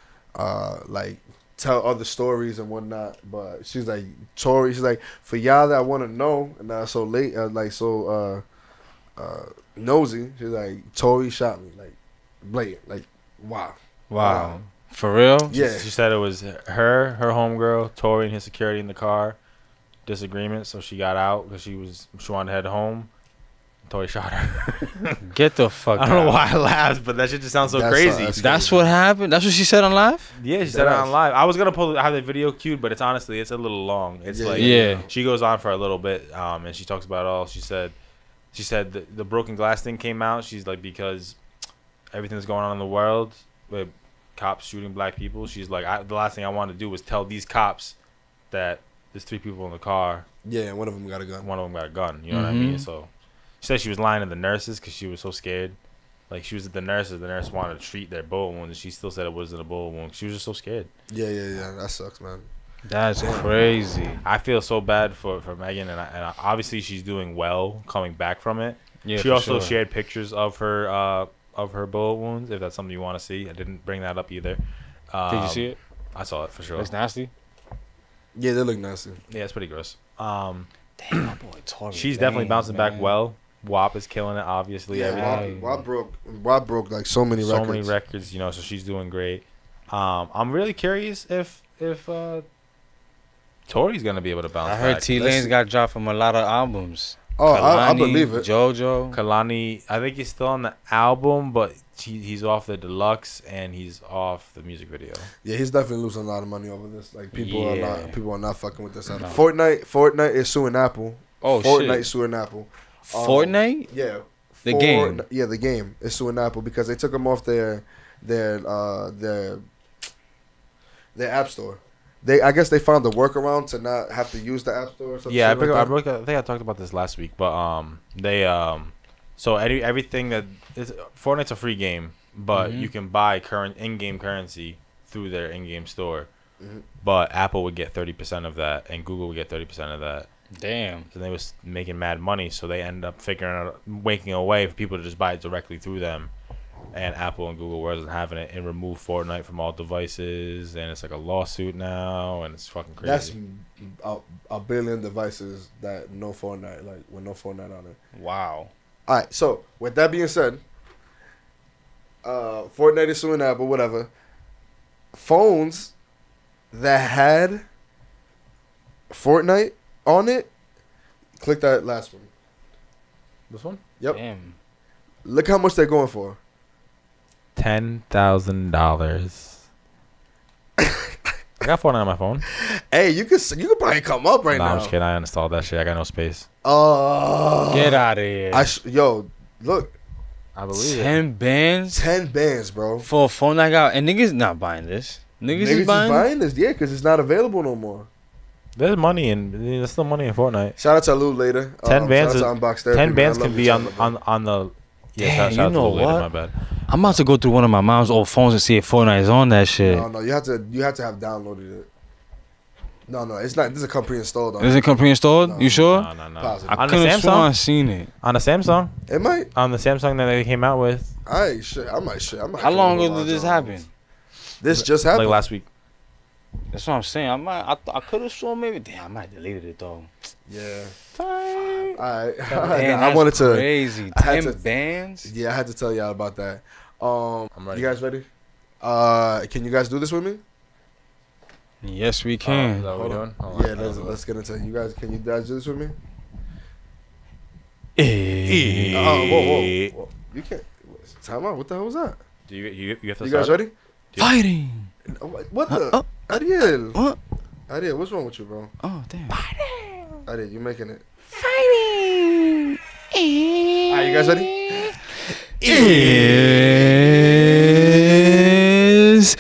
uh, like tell other stories and whatnot. But she's like, Tori, she's like, for y'all that want to know and not so late, uh, like so, uh, uh, nosy. She's like, Tori shot me, like, blatant, like, wow, wow. For real? yeah, She said it was her, her homegirl, Tori, and his security in the car. Disagreement, so she got out because she was she wanted to head home. Tori shot her. Get the fuck I don't out. know why I laughed, but that shit just sounds so That's, uh, crazy. that's- That's what happened? That's what she said on live? Yeah, she said it Deadass. on live. I was gonna pull have the video queued, but it's honestly it's a little long. It's Yeah, like Yeah. she goes on for a little bit, um, and she talks about it all. She said, she said the, the broken glass thing came out. She's like, because everything that's going on in the world with cops shooting black people. She's like, I, the last thing I wanted to do was tell these cops that there's three people in the car. yeah, and one of them got a gun. One of them got a gun. You know what I mean? Mhm. So she said she was lying to the nurses because she was so scared. Like she was at the nurses. The nurse wanted to treat their bullet wound, and she still said it wasn't a bullet wound. She was just so scared. Yeah, yeah, yeah, that sucks, man. That's crazy. I feel so bad for, for Megan, and, I, and I, obviously she's doing well coming back from it. Yeah, she for also sure. shared pictures of her uh, of her bullet wounds. If that's something you want to see, I didn't bring that up either. Um, Did you see it? I saw it for sure. It's nasty. Yeah, they look nasty. Yeah, it's pretty gross. Um, Damn, my boy Tori. she's definitely Lanez, bouncing man. back well. W A P is killing it, obviously. Yeah, everything. Wap, Wap broke, Wap broke like so many so records. many records, you know. So she's doing great. Um, I'm really curious if if uh, Tori's gonna be able to bounce I heard back. T Let's Lane's see. got dropped from a lot of albums. Oh, I, I Kalani, believe it. JoJo. Kalani, I think he's still on the album, but he, he's off the deluxe and he's off the music video. Yeah, he's definitely losing a lot of money over this. Like people are Yeah. not, people are not fucking with this. At all. No. Fortnite, Fortnite is suing Apple. Oh, Fortnite shit. suing Apple. Um, Fortnite? Yeah. The game? Yeah, the game is suing Apple because they took them off their, their, uh, their, their app store. They, I guess they found a workaround to not have to use the app store. Or something Yeah, I, like think, I, that. broke- I think I talked about this last week, but um, they um, so any, everything that it's, Fortnite's a free game, but Mhm. you can buy current in-game currency through their in-game store. Mhm. But Apple would get thirty percent of that, and Google would get thirty percent of that. Damn. So they was making mad money, so they ended up figuring out making a way for people to just buy it directly through them. And Apple and Google wasn't having it, and removed Fortnite from all devices, and it's like a lawsuit now, and it's fucking crazy. That's a, a billion devices that no Fortnite, like with no Fortnite on it. Wow. All right. So with that being said, uh, Fortnite is suing Apple, whatever. Phones that had Fortnite on it, click that last one. This one? Yep. Damn. Look how much they're going for. Ten thousand dollars. I got Fortnite on my phone. Hey, you could you could probably come up right nah, now. I'm just kidding. I uninstalled that shit. I got no space. Oh, Get out of here. I sh- yo, look, I believe it. Ten bands ten bands, bro. for a phone I got. And niggas not buying this. Niggas, Niggas is is buying, buying this, yeah, because it's not available no more. There's money in. There's still money in Fortnite. Shout out to Lou later. Ten Um, bands Shout out is- to Unbox Therapy, Ten man. bands I love can you, be on Charlie, on man. on the. Yeah, Damn, shout, you shout out to know Lil Later, what? my bad. I'm about to go through one of my mom's old phones and see if Fortnite is on that shit. No, no, you have to you have to have downloaded it. No, no, it's not. This is a come pre-installed. On Is it come pre-installed? No. You sure? No, no, no. Positive. I On the could have sworn I Samsung. seen it. On the Samsung. It might. On the Samsung that they came out with, I shit. I might shit. I might. How go long with ago did this Ron happen? Jones. This just happened. like last week. That's what I'm saying. I might. I, th- I could have sworn maybe. Damn, I might have deleted it though. Yeah. Damn, All right. I I wanted to. Crazy. I had Ten to- bands. Yeah, I had to tell y'all about that. Um, I'm ready. You guys ready? Uh, can you guys do this with me? Yes, we Oh, is can. that what Hold we're on. doing? Hold on. Yeah, let's let's get into it. You guys, can you guys do this with me? Eh. Oh, whoa, whoa, whoa. You can't. Time out. What the hell was that? Do you you you have to You start? guys ready? Fighting. What what the? Uh, Ariel. What? Ariel, what's wrong with you, bro? Oh damn. Ariel, you making it. Fighting. Alright, you guys ready? Is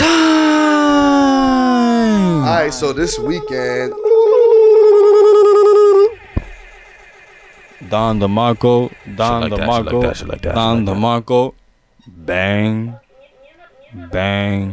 time. Alright, so this weekend. Don DeMarco, Don like that, shit like DeMarco, that, shit like that, Don shit like that. DeMarco, bang, bang,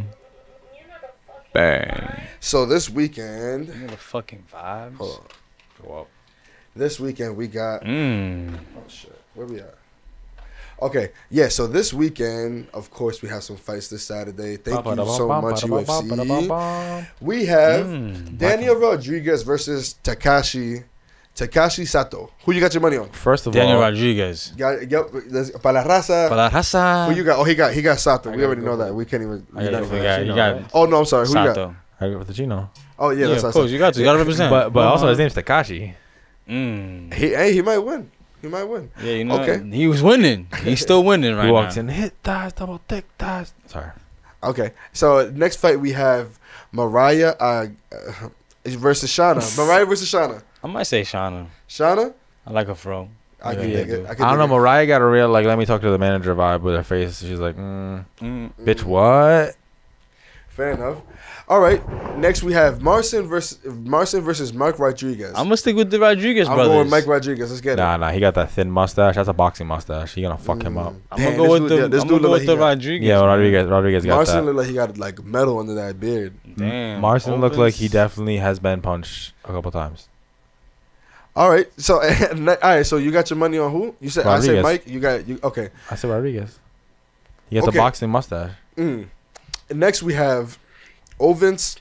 bang. So this weekend. You know the fucking vibes. Hold on. Go up. This weekend we got. Mmm. Oh shit. Where we at? Okay, yeah. So this weekend, of course, we have some fights this Saturday. Thank you so much, U F C. We have Mm. Daniel Rodriguez versus Takashi Takashi Sato. Who you got your money on? First of Daniel all, Rodriguez. Got, yep. there's- Para la raza. Para la raza. Who you got? Oh, he got he got Sato. I We gotta already go know for- that. We can't even. I we gotta not go even- for You got, Chino, you got right? Oh no, I'm sorry. Who you got? Sato. I go for the Chino. Oh yeah, Yeah, that's of Sato. course. You got to. You got to represent. But but also his name's Takashi. Mm. He hey, he might win. He might win. Yeah, you know. Okay. He was winning. He's still winning right He walks now. in, hit thighs, double thick thighs. Sorry. Okay, so next fight we have Mariah uh, uh, versus Shauna. Mariah versus Shauna. I might say Shauna. Shauna. I like her fro. I Yeah, can yeah, dig it. dude. I, can I don't know. dig it. Mariah got a real like. Let me talk to the manager vibe with her face. She's like, mm, Mm. bitch, what? Fair enough. All right. Next we have Marcin versus Marcin versus Mark Rodriguez. I'm gonna stick with the Rodriguez I'm brothers. going with Mike Rodriguez. Let's get it. Nah, nah. He got that thin mustache. That's a boxing mustache. He gonna fuck him up. I'm Damn, gonna go this with dude- the. yeah, this I'm dude gonna go look with like the he got- Rodriguez. Yeah, man. Rodriguez. Rodriguez got Marcin that. looked like he got like metal under that beard. Damn. Marcin looked like he Ovens. definitely has been punched a couple times. All right. So all right. So you got your money on who? You said I said Rodriguez. Mike. You got you. Okay. I said Rodriguez. He got Okay. the boxing mustache. Mm. Next we have Ovens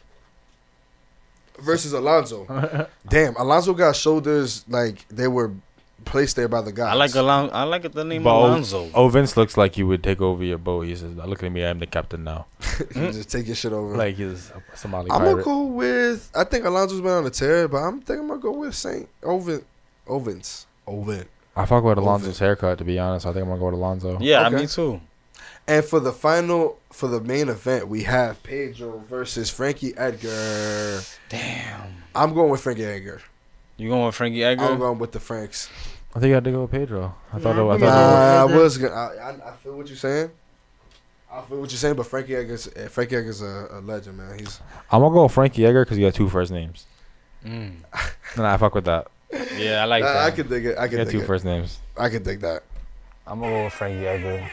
versus Alonzo. Damn, Alonzo got shoulders like they were placed there by the guys. I like Alon- I like the name But O- Alonzo. Oh, Vince looks like he would take over your boat. He says, "Look at me, I'm the captain now." You just take your shit over. Like he's a Somali I'm gonna pirate. go with. I think Alonzo's been on a tear, but I'm thinking I'm gonna go with Saint Oven. Ovens. Oven. I fuck with Over. Alonzo's haircut, to be honest. I think I'm gonna go with Alonzo. Yeah, Okay. me too. And for the final, for the main event, we have Pedro versus Frankie Edgar. Damn. I'm going with Frankie Edgar. You going with Frankie Edgar? I'm going with the Franks. I think I had to go with Pedro. I thought it, I Nah, thought I was gonna. I, I, I feel what you're saying. I feel what you're saying, but Frankie Edgar's eh, Frankie Edgar's a, a legend, man. He's I'm gonna go with Frankie Edgar because he got two first names. Mm. Nah, I fuck with that. Yeah, I like I, that. I could dig it. I He could got dig two it. first names. I could dig that. I'm gonna go with Frankie Edgar.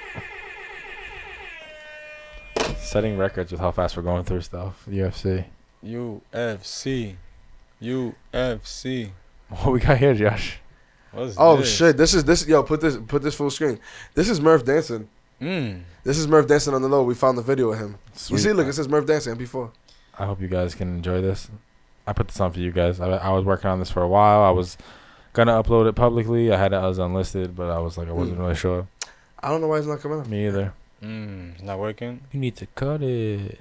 Setting records with how fast we're going through stuff. U F C. U F C. U F C. What we got here, Josh? What's Oh this? shit! This is this. Yo, put this put this full screen. This is Murph dancing. Mm. This is Murph dancing on the low. We found the video of him. Sweet. You see, look, it says Murph dancing before. I hope you guys can enjoy this. I put this on for you guys. I, I was working on this for a while. I was gonna upload it publicly. I had it as unlisted, but I was like, I wasn't really sure. I don't know why it's not coming up. Me either. Mm. It's not working. You need to cut it.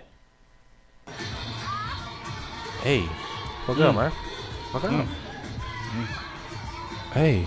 Hey, fuck Mm. up, man. Fuck up. Mm. Hey.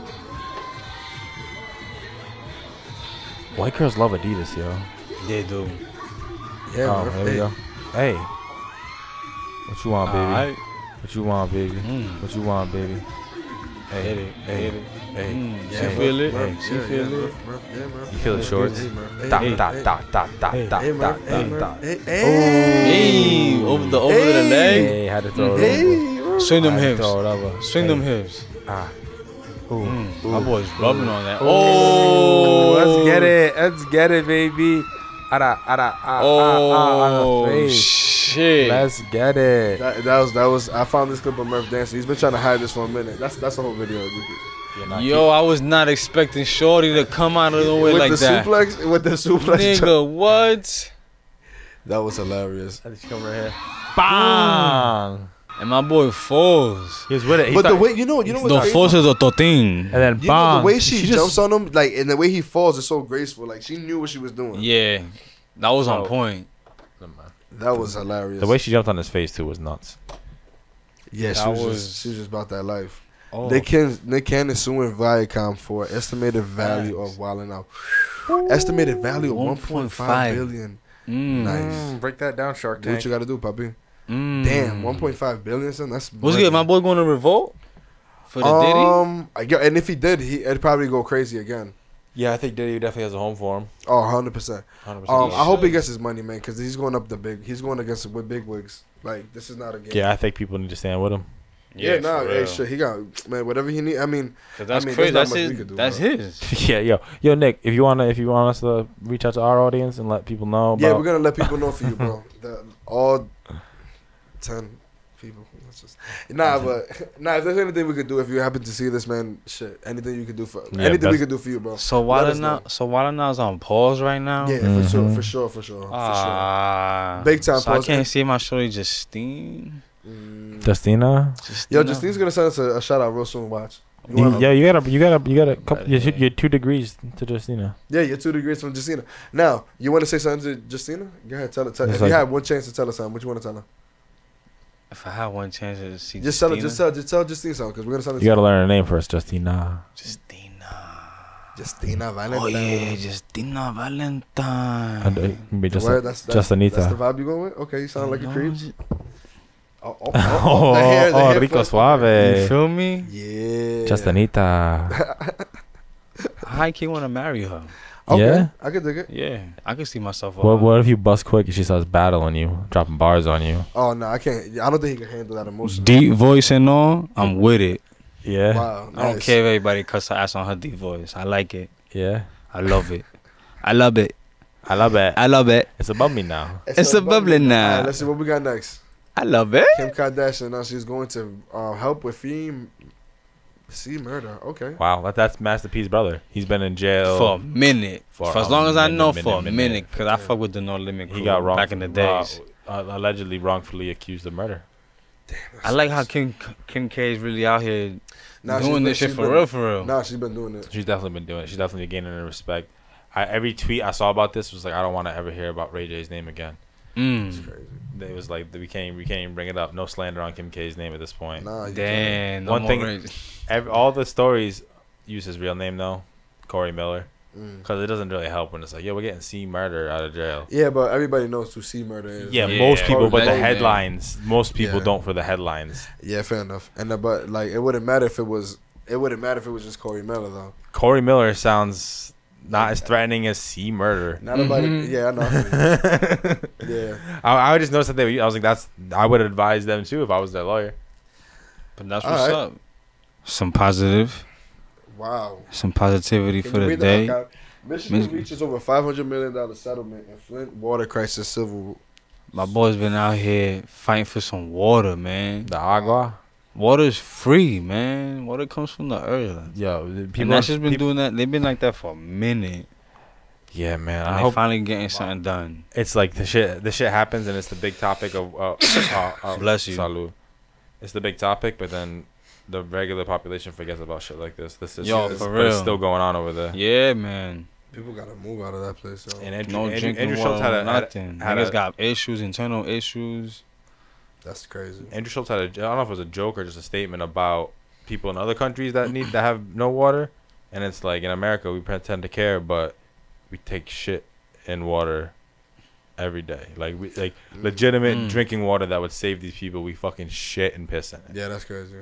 White girls love Adidas, yo. They do. Yeah, Oh, Murph. there we Hey. go. Hey. What you want, baby? Alright. What you want, baby? Mm. What you want, baby? Hey, Hit it. hey, Hit it. hey. Mm. Yeah, She Murph, feel it. Murph, She yeah, feel yeah, it. Murph, Murph, yeah, Murph. You feel the shorts? Hey, Murph. Hey, Da hey, da hey. da da da Hey. da Hey, da Murph. Hey, da Murph. da. Hey, Hey, over the over the leg. Hey, had to throw it Hey, over. Murph. Swing them Had to hips. throw it over. Swing Hey. them hips. Ah. Ooh. Mm. Ooh. My boy's rubbing on that. Ooh. Oh, Let's get it. Let's get it, baby. Ada, ada, ah, ah, ah, on the Oh face. shit. Let's get it. That, that was that was. I found this clip of Murph dancing. He's been trying to hide this for a minute. That's that's the whole video. Yeah, nah, Yo, I was not expecting Shorty to come out of the way with like the that. suplex, with the suplex. Nigga, what? That was hilarious. keep- come right here. Bang! And my boy falls. He was with it. He But the thought- way you know, you know No what's crazy? force of totin. and then You know bang. the way she, just- jumps on him, like, and the way he falls is so graceful. Like she knew what she was doing. Yeah, that was on Oh. point. That was hilarious. The way she jumped on his face too was nuts. yeah, she That was, was- just she was just about that life. Oh. Nick Cannon, Nick Cannon suing Viacom for estimated value of Wildin' Out. Estimated value of one point five billion. Mm. Nice. break that down, Shark Do what you got to do, puppy. Mm. Damn, one point five billion, son. That's What's money. good? My boy going to revolt for the Diddy. Um, I get, and if he did, he it'd probably go crazy again. Yeah, I think Diddy definitely has a home for him. Oh, one hundred percent. one hundred percent. Um, He I hope he should. gets his money, man, because he's going up the big. He's going against with big wigs. Like this is not a game. Yeah, I think people need to stand with him. yeah, nah, for hey, real. shit, he got man whatever he need. I mean, 'Cause that's I mean, crazy. there's That's not much we his. could do, That's bro. his. Yeah, yo, yo, Nick, if you wanna, if you want us to reach out to our audience and let people know about, yeah, we're gonna let people know for you, bro. The, all ten people. That's just, nah, but nah. If there's anything we could do, if you happen to see this, man, shit, anything you could do for Yeah, anything we best- could do for you, bro. So Let why us now? know. So why now's on pause right now? Yeah, for sure, Mhm. for sure, for sure, for Ah, Big time So I pause. can't see my shorty Justine. sure. Mm. Justina. Yo, Justine's gonna send us a, a shout out real soon. Watch. You You, wanna- yeah, you gotta, you gotta, you gotta. Couple, Better, you're, yeah. you're two degrees to Justina. Yeah, you're two degrees from Justina. Now, you want to say something to Justina? Go ahead, tell her. Tell, It's if like- you had one chance to tell her something, what you want to tell her? If I had one chance to see Just tell her. Justina, Just tell. Just tell Justina something because we're gonna send it. You gotta learn her name first, Justina. Justina. Justina Valentine. Oh yeah, Justina Valentine. And, uh, maybe just, Word, that's, that's, Justanita. That's the vibe you going with? Okay, you sound like a No, creep. ju- Oh, oh, oh, Oh, the hair, the oh, hair rico flip. suave. You feel me? Yeah. Justanita. I can't want to marry her. Okay, Yeah? I could dig it. Yeah, I can see myself. What, uh, what if you bust quick and she starts battling you, dropping bars on you? Oh no, I can't. I don't think he can handle that emotion. Deep voice and all, I'm with it. Yeah, Wow. I don't nice. care if everybody cuss her ass on her deep voice. I like it. yeah. I love it. I love it. I love it. I love it. It's above me now. It's a bubbly now. Alright, let's see what we got next. I love it. Kim Kardashian. Now she's going to uh, help with fee, see murder. Okay. Wow, that, that's Master P's brother. He's been in jail. For a minute. For For, as a long as I minute, know, minute, for a minute. minute. Because I fuck with the No Limit crew he got wrong back in the days. uh, allegedly wrongfully accused of murder. I like how Kim Kim K is really out here Nah, she's doing been- this shit she's for been- real, for real. Nah, she's been doing it. She's definitely been doing it. She's definitely gaining her respect. I, every tweet I saw about this was like, I don't want to ever hear about Ray J's name again. It's Mm. crazy. It was like we can't we can't even bring it up. No slander on Kim K's name at this point. Nah, you can't. Damn. One no thing- more rage. Every, all the stories use his real name though, Corey Miller, Mm. because it doesn't really help when it's like, yo, we're getting C murder out of jail. Yeah, but everybody knows who C murder is. Yeah, Yeah, most people, but the Corey Miller. headlines, most people Yeah. don't for the headlines. Yeah, fair enough. And uh, but like it wouldn't matter if it was. It wouldn't matter if it was just Corey Miller though. Corey Miller sounds not as threatening as C murder. Not nobody. Mhm. Yeah, I know. Yeah. I, I just noticed that they. I was like, that's. I would advise them too if I was their lawyer. But that's All what's right. up. Some positive, Wow. some positivity Can for you the read the day. fuck out? Michigan Mich- reaches over five hundred million dollar settlement in Flint water crisis civil. My boy's been out here fighting for some water, man. The agua. Water's free, man. Water comes from the earth. Yo, the people. and that's just been people- doing that. They've been like that for a minute. Yeah, man. And I they hope finally getting something done. it's like the shit. The shit happens, and it's the big topic of. Uh, uh, uh, Bless you. Salud. It's the big topic, but then the regular population forgets about shit like this. This is Yo, it's, for but it's real. still going on over there. Yeah, man. People gotta move out of that place. Yo. And Andrew, No Andrew, drinking Andrew water, Schultz had a, had a- nothing. had Niggas a- got issues, internal issues. That's crazy. Andrew Schultz had a. I don't know if it was a joke or just a statement about people in other countries that need that have no water, and it's like in America we pretend to care, but we take shit in water every day. Like we like legitimate Mm. drinking water that would save these people. We fucking shit and piss in it. Yeah, that's crazy.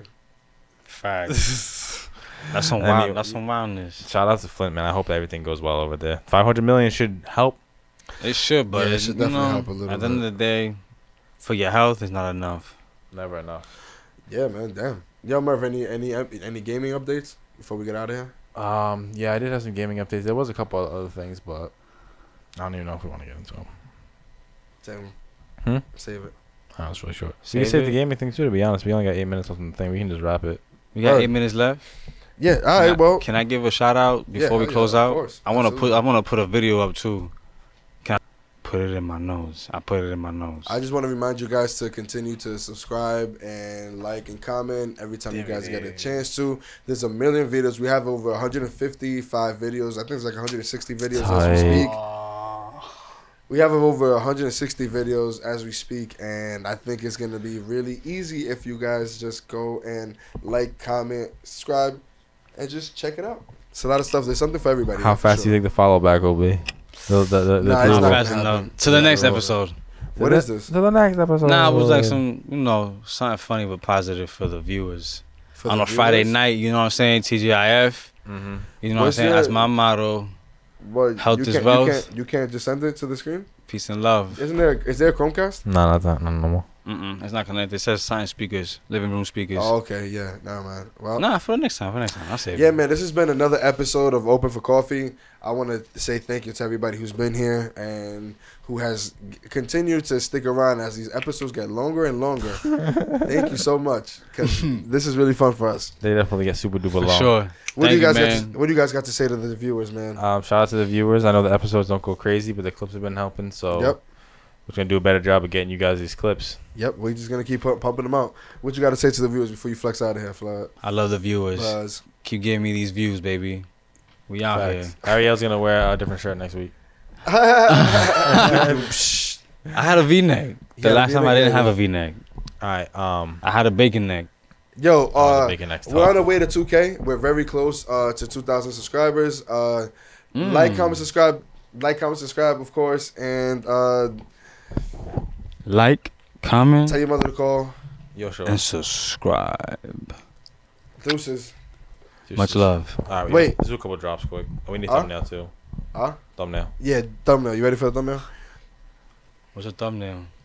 Facts. That's some I wild. mean, that's some wildness. Shout out to Flint, man. I hope everything goes well over there. Five hundred million should help. It should, but Yeah, it it's, should you definitely know, help a little at the end of the day, for your health, it's not enough. Never enough. Yeah, man. Damn. Yo, Merv, any any any gaming updates before we get out of here? Um, yeah, I did have some gaming updates. There was a couple of other things, but I don't even know if we want to get into them. Save 'em. Hmm? Save it. Oh, that's really short. Save we can save it. the gaming thing too. To be honest, we only got eight minutes left on the thing. We can just wrap it. We got Word. eight minutes left. Yeah. All Can right. I- Well. can I give a shout out before we yeah, close of out? course. I want to put. Absolutely. I want to put a video up too. Can I put it in my nose? I put it in my nose. I just want to remind you guys to continue to subscribe and like and comment every time you guys get a chance to. There's a million videos. We have over one hundred fifty-five videos. I think it's like one hundred sixty videos as we Tight. speak. We have over one hundred sixty videos as we speak, and I think it's going to be really easy if you guys just go and like, comment, subscribe, and just check it out. It's a lot of stuff. There's something for everybody. How fast do you think the follow back will be? The, the, the, the Nah, it's Not not fast gonna enough. happen. To the Yeah, next bro. episode. What is this? To the next episode. Nah, it was like some, you know, something funny but positive for the viewers. For On the a Friday viewers? night, you know what I'm saying? T G I F. Mm-hmm. You know what I'm What's saying? your- That's my motto. What, Health you is can't, wealth. You can't, you can't just send it to the screen? Peace and love. Isn't there? Is there a Chromecast? No, not that. No, no more. Mm-mm. It's not connected. It says science speakers, living room speakers. Oh, okay, yeah. Never mind. Well, Nah, for the next time. For the next time. I'll save yeah, it. man. This has been another episode of Open for Coffee. I want to say thank you to everybody who's been here and who has g- continued to stick around as these episodes get longer and longer. Thank you so much, because this is really fun for us. They definitely get super duper For long. sure. What do Thank you guys you, got man. to, What do you guys got to say to the viewers, man? Um, shout out to the viewers. I know the episodes don't go crazy, but the clips have been helping. So Yep. we're gonna do a better job of getting you guys these clips. Yep, we're just gonna keep pu- pumping them out. What you got to say to the viewers before you flex out of here, Flood? I love the viewers. Buzz. Keep giving me these views, baby. We out Facts. Ariel's gonna wear a different shirt next week. Psh. here. I had a V-neck. You The had a last time I V-neck? didn't have a V-neck. All right. Um. I had a bacon neck. Yo, oh, the uh, bacon next we're on talk. the way to two K. We're very close uh, to two thousand subscribers. Uh, Mm. Like, comment, subscribe. Like, comment, subscribe, of course. And uh, Like, comment, tell your mother to call. Yo, show. and subscribe. Deuces. Much love. All right. We Wait. Let's do a couple drops quick. Oh, we need Huh? thumbnail too. Huh? Thumbnail. Yeah, thumbnail. You ready for the thumbnail? What's your thumbnail?